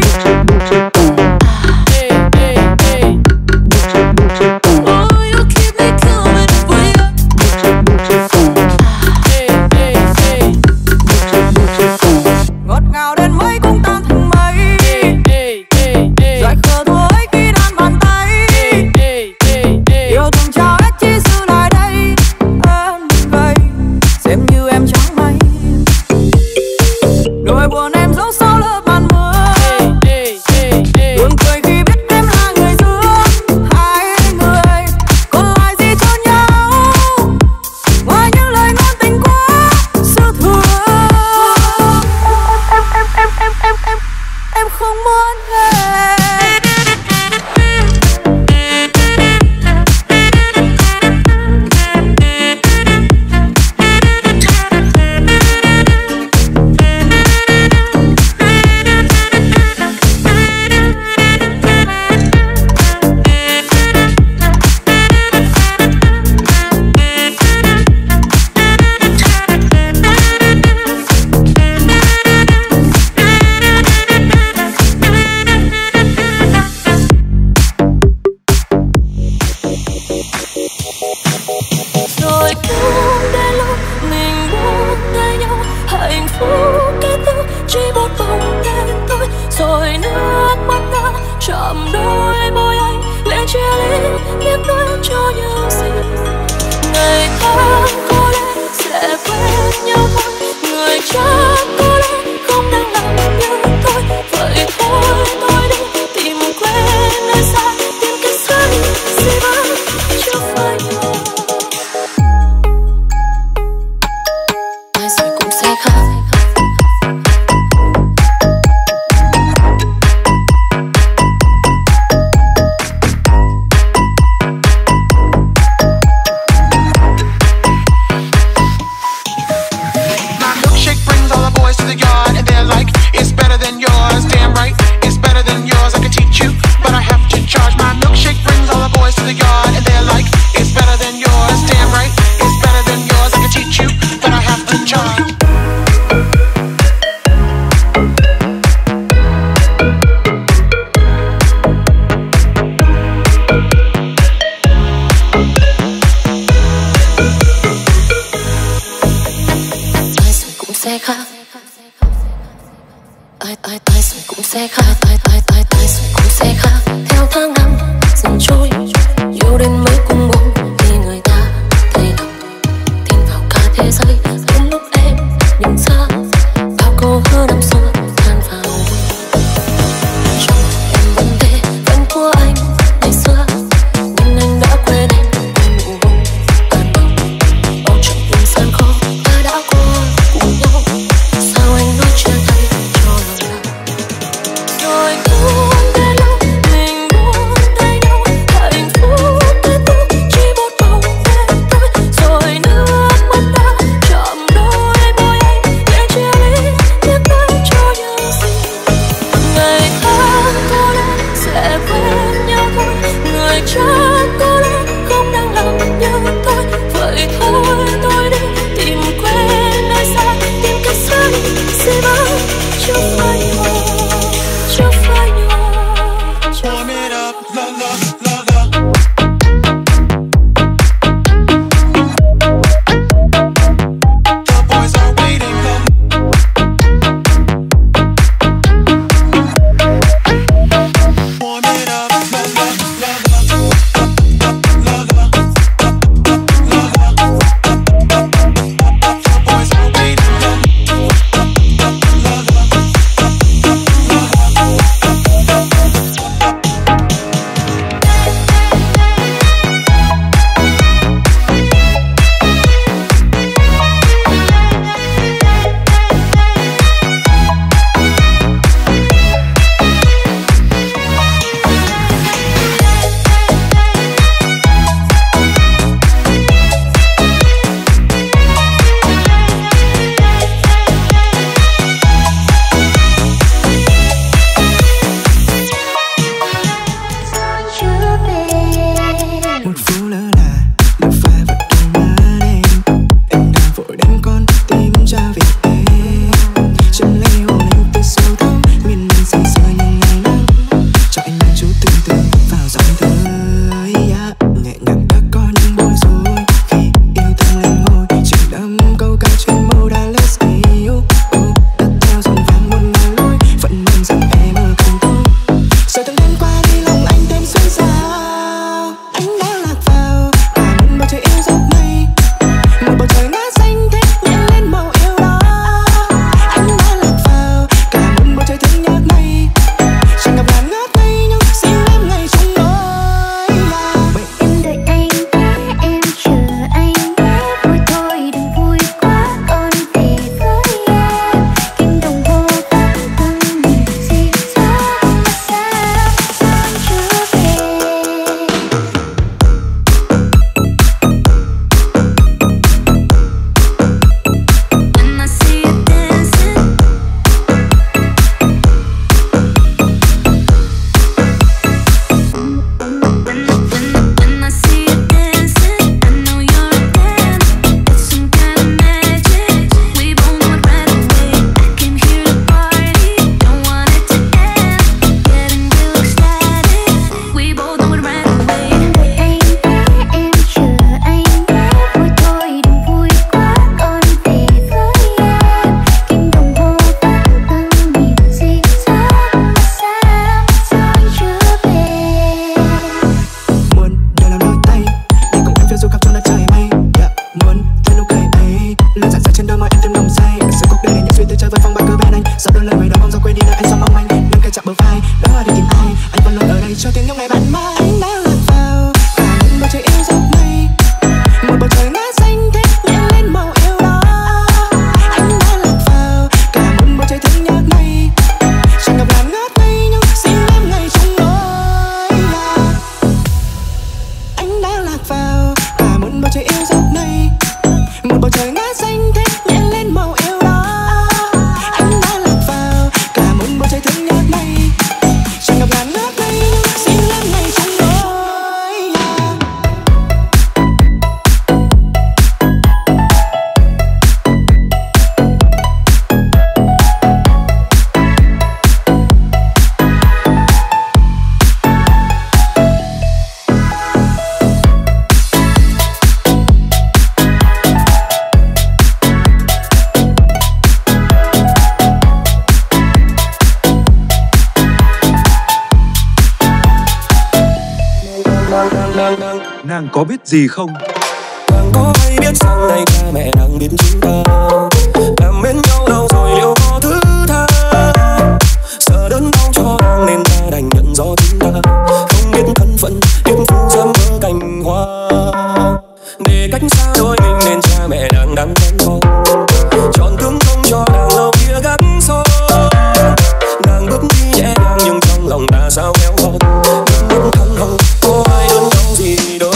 Oh, you keep me coming for you. Ngọt ngào đến mấy cũng tan thành mây. Giải khờ thua ấy khi đan bàn tay. Yêu thương trao hết chỉ giữ lại đây. Em gầy xem như em chẳng may. Nỗi buồn em giấu sau lớp màn mưa. Buồn cười khi biết em là người giữa hai người. Còn lại gì cho nhau ngoài những lời ngôn tình quá dư thừa. Em không muốn về. Rồi cũng đến lúc mình buông tay nhau, hạnh phúc kết thúc chỉ một vòng đêm thôi. Rồi nước mắt ngã chạm đôi môi anh, lệ chia ly tiếc nuối cho nhau gì. Ngày tháng có lẽ sẽ quên nhau thôi, người chắc có lẽ không đang làm như tôi. Vậy thôi tôi đi tìm quên nơi xa, tìm cái xoay gì vẫn chưa phai nhau. Ai rồi cũng sẽ khác. My milkshake brings all the boys to the yard, and they're like, it's better than yours. Damn right, it's better than yours. I can teach you, but I have to charge. My milkshake brings all the boys to the yard, and they're like, it's better than yours. Damn right, it's better than yours. I can teach you, but I have to charge. Ai rồi cũng sẽ khác. Ai rồi cũng sẽ khác. Ai rồi cũng sẽ khác. Theo tháng năm dần trôi, yêu đến mấy cũng buồn vì người ta thay lòng tin vào cả thế giới. Đến lúc em nhận ra bao câu hứa năm xưa tan vào đôi. Trong em vẫn thế, vẫn của anh ngày xưa, nhưng anh đã quên em quên nụ hôn ban đầu. Bao chuyện tình gian khó ta đã qua cùng nhau, sao anh nói chia tay cho lòng nào. cho tiếng nhông ngày bạn mà anh đã lạc vào cả một bầu trời yêu dấu này, một bầu trời ngát xanh thét nhẹ lên màu yêu đó. Anh đã lạc vào cả một bầu trời thương nhớ này, chẳng gặp ngàn ngát mây nhưng xin em ngày trong nỗi lạc. Anh đã lạc vào cả một bầu trời yêu dấu này, một bầu trời ngát xanh thét nhẹ lên màu yêu đó. Anh đã lạc vào cả một bầu trời thương nhớ này, chẳng gặp ngàn ngát mây nhưng xin em ngày trong nỗi lạc. Nàng có biết gì không? Nàng có hay biết rằng này cha mẹ đang biết chúng ta cảm mến nhau lâu rồi liệu có thứ tha, sợ đớn đau cho nàng nên ta đành nhận rõ chúng ta không biết thân phận biết phù dâm vỡ cành hoa, để cách xa đôi mình nên cha mẹ nàng đang quen con chọn tướng không cho nàng lâu kia gác xó. Nàng bước đi nhẹ nhàng nhưng trong lòng ta sao héo hon, nhưng thân hồng có ai đớn đau gì đâu.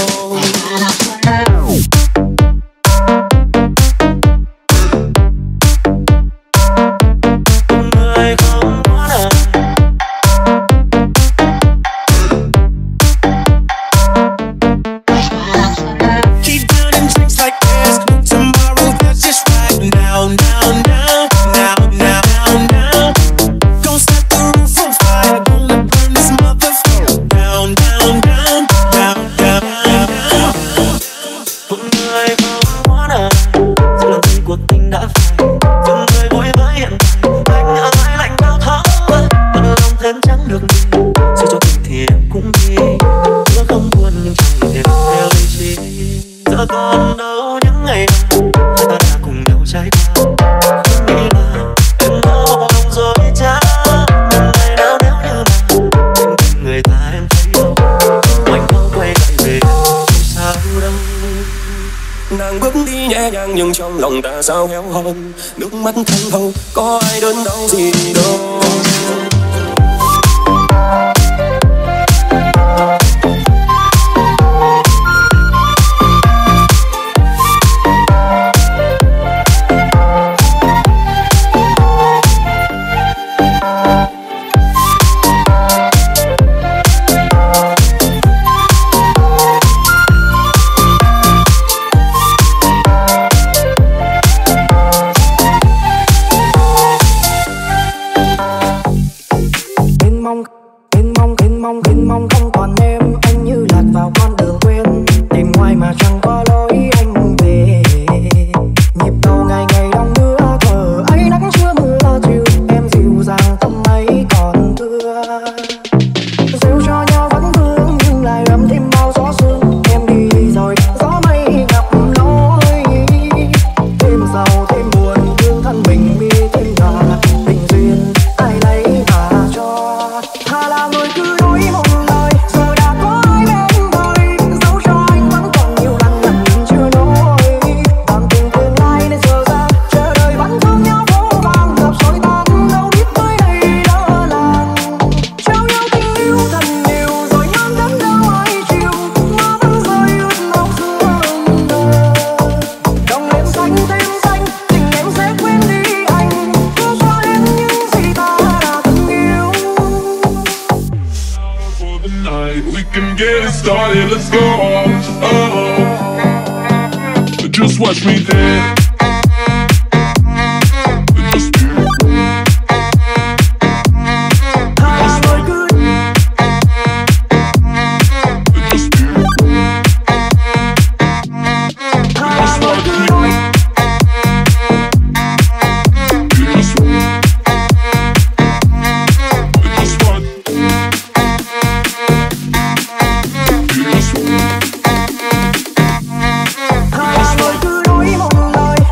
Nàng bước đi nhẹ nhàng nhưng trong lòng ta sao héo hon, nước mắt thân hầu có ai đớn đau gì đâu. Kín mong không còn em, anh như lạc vào con đường quên, tìm hoài mà chẳng có lối anh về. Nhịp đầu ngày ngày đong đưa thở ấy nắng chưa mưa chiều, em dịu dàng tâm ấy còn thưa. Dịu cho nhau vẫn thương nhưng lại ấm thêm bao gió sương. Em đi rồi gió mây ngập lối, thêm giàu thêm buồn thương thân mình mi thêm nhòa. Tình duyên ai lấy mà cho, thà là người cứ nói một lời giờ đã có ai bên đời, dẫu cho anh vẫn còn nhiều lần nhận chưa nói. Còn tình tương lai nên giờ ra chờ đợi vẫn thương nhau vô vàng, gặp rồi tan đâu biết mới đây lỡ làng. Trao nhau tình yêu thật nhiều rồi nhắm đắm đâu ai chịu, mà vẫn rơi ướt màu sương đời. Đồng lên xanh thêm xanh, tình em sẽ quên đi anh, đưa cho em những gì ta đã từng yêu. For the night, we can get it started, let's go. Just watch me dance. Just Hai người cứ nói một lời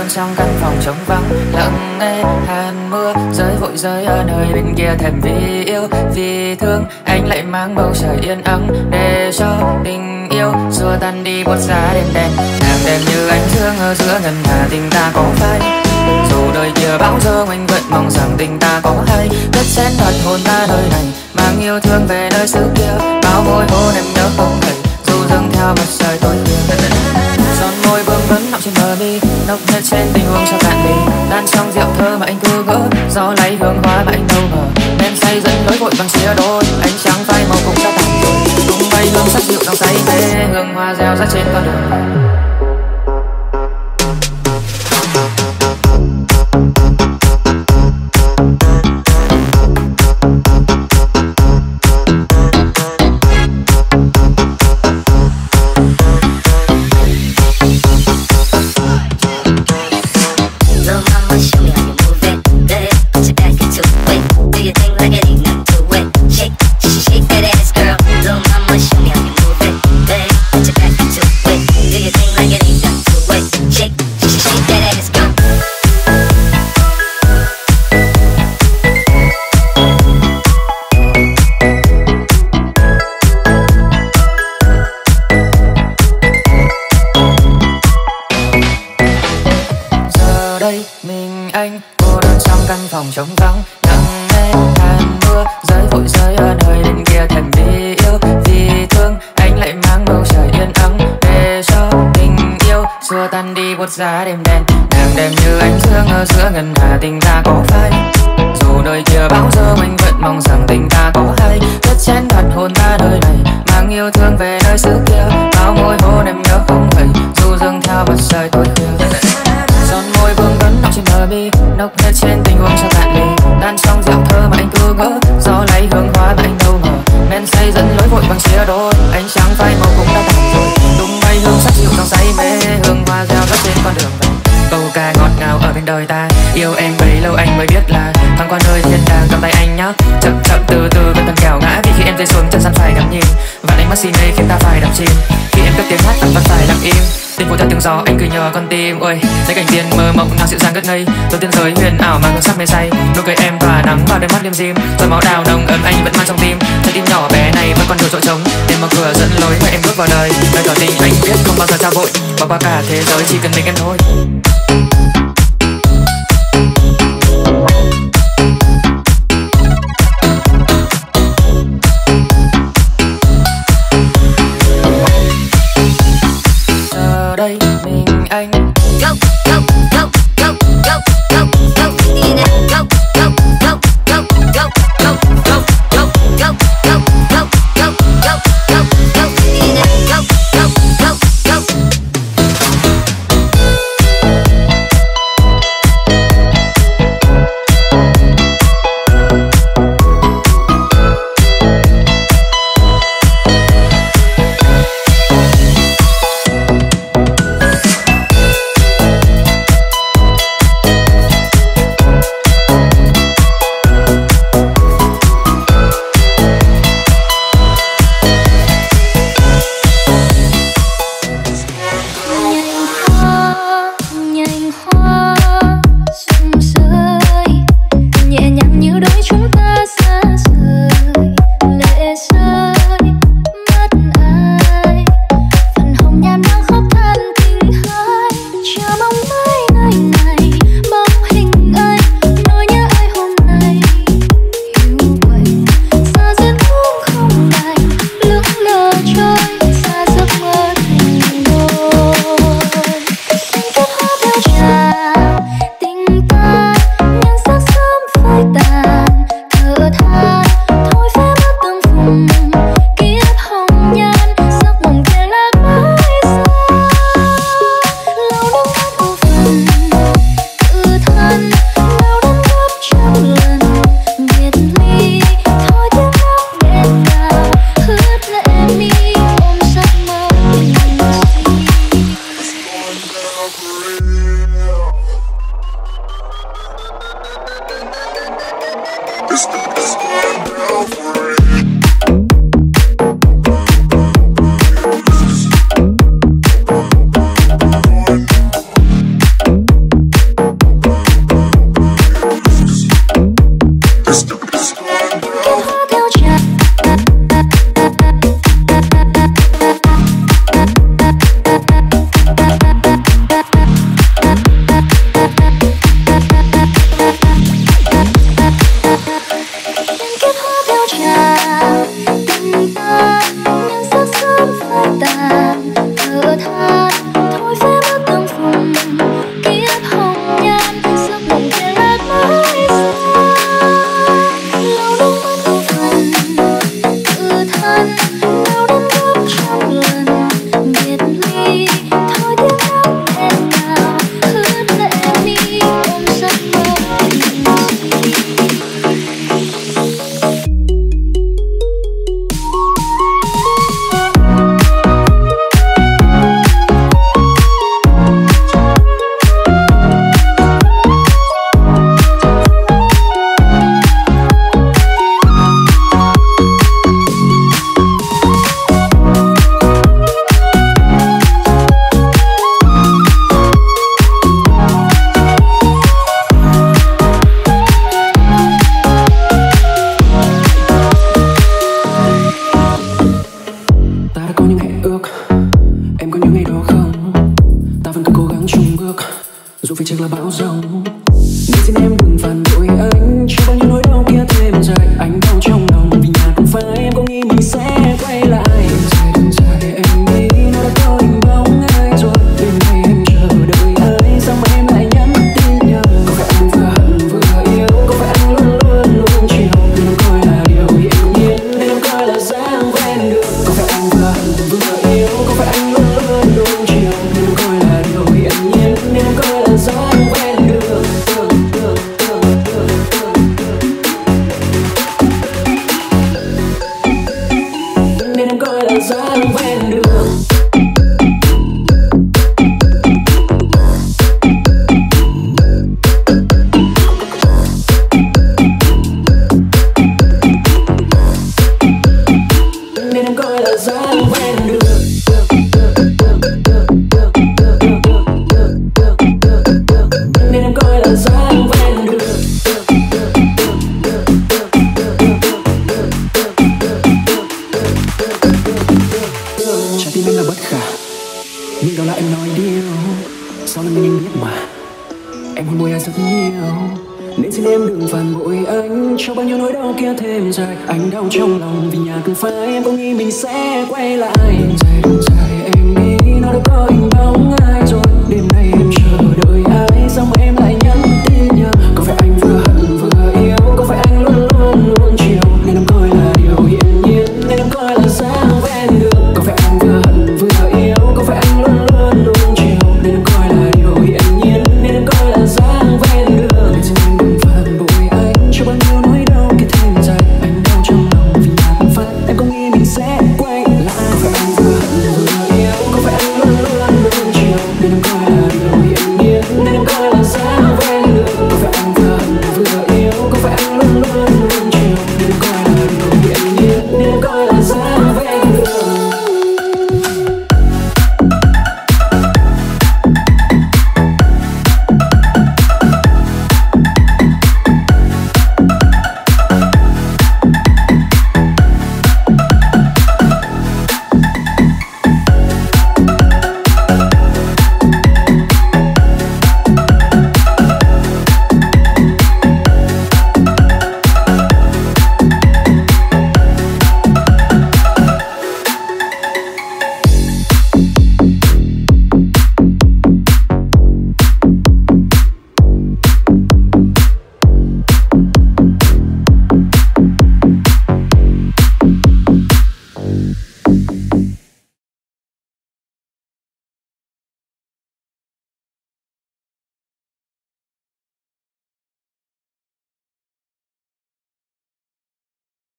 trong căn phòng trống vắng, lặng nghe hàn mưa rơi vội rơi ở nơi bên kia. Thèm vì yêu vì thương, anh lại mang bầu trời yên ắng để cho tình yêu xua tan đi buốt giá đêm đen. Nàng đêm như ánh dương ở giữa ngân hà, tình ta có phai dù đời kia bão giông, anh vẫn mong rằng tình ta có hay. Cất xén thật hồn ta nơi này, mang yêu thương về nơi xứ kia. Bao môi hôn em nhớ không thể, dù dâng theo mặt trời tối khuya. Giọt môi vương vấn nọng trên bờ mi, nốc hết trên tình huống cho cạn ly. Đan trong rượu thơ mà anh cứ gỡ, gió lấy hương hoa mà anh đâu ngờ. Men say dẫn lối vội bằng chia đôi, ánh trắng phai màu cũng đã tàn rồi. Tung bay hương sắc dịu trong say mê, hương hoa reo rắt trên con đường. Trống vắng nặng nề hàn mưa rơi vội rơi ở nơi bên kia. Thèm vì yêu vì thương, anh lại mang bầu trời yên ắng để cho tình yêu xua tan đi buốt giá đêm đen. Nàng đêm như ánh dương ở giữa ngân hà, tình ta có phai dù đời kia bão giông, anh vẫn mong rằng tình ta có hay. Cất chén thật hồn ta nơi này, mang yêu thương về nơi xứ kia. Bao môi hôn em nhớ không thể, dù dâng theo mặt trời tối khuya. Giọt môi vương vấn nọng trên bờ mi, nốc hết trên tình huống cho cạn ly. Đan trong rượu thơ mà anh cứ ngỡ, gió lấy hương hoa mà anh đâu ngờ. Men say dẫn lối vội bằng chia đôi, ánh trắng phai màu cũng đã tàn rồi. Tung bay hương sắc dịu trong say mê, hương hoa reo rắt trên con đường về. Câu ca ngọt ngào ở bên đời ta, yêu em bấy lâu anh mới biết là thoáng qua nơi thiên đàng. Cầm tay anh nhé, chậm chậm từ từ cẩn thận kẻo ngã, vì khi em rơi xuống chân gian phải ngắm nhìn. Và ánh mắt si mê khiến ta phải đắm chìm, khi em cất tiếng hát vẫn phải lặng im. Tình phố theo tiếng gió anh cứ nhờ con tim, ôi thấy cảnh tiên mơ mộng nào dịu dàng ngất ngây. Tôi tiên giới huyền ảo mang hương sắc mê say, nụ cười em tỏa nắng vào đôi mắt liêm diêm. Rồi máu đào nồng ấm anh vẫn mang trong tim, trái tim nhỏ bé này vẫn còn nhiều chỗ trống. Để mở cửa dẫn lối mà em bước vào đời, nơi tỏ tình anh biết không bao giờ trao vội. Bỏ qua cả thế giới chỉ cần mình em thôi. Giờ đây mình anh go go go go go go go đi nè, go go go go go go go go go go go go go go go đi nè, go go go go. dù phải chắc là bão giông. Nên xin em đừng phản bội anh, cho bao nhiêu nỗi đau kia thêm dài. Anh đau trong lòng vì nhà không phải em có nghĩ mình sẽ quay lại. Đừng dài em nghĩ nó đã có hình bóng ai rồi. Đêm nay em chờ đợi ai, sao mà em lại nhắn tin nhờ. Có phải anh vừa hận vừa yêu, có phải anh luôn luôn luôn chiều. Nên em coi là điều hiển nhiên, nên em coi là dáng quen được. Có phải anh vừa hận vừa yêu, có phải anh luôn luôn luôn chiều. Nên em coi là điều hiển nhiên, nên em coi là dáng quen được. Nên em coi là dáng quen được. Nên em coi là dáng quen được. Nên em coi là dáng quen được. Trái tim em là bất khả, nhưng đó là em nói điều. Sau lần anh biết mà em hôn môi ai rất nhiều. Nên xin em đừng phản bội anh, cho bao nhiêu nỗi đau kia thêm dài. Anh đau trong lòng vì nhà cứ phải em có nghĩ mình sẽ quay lại. Đừng dài em nghĩ nó đã có ý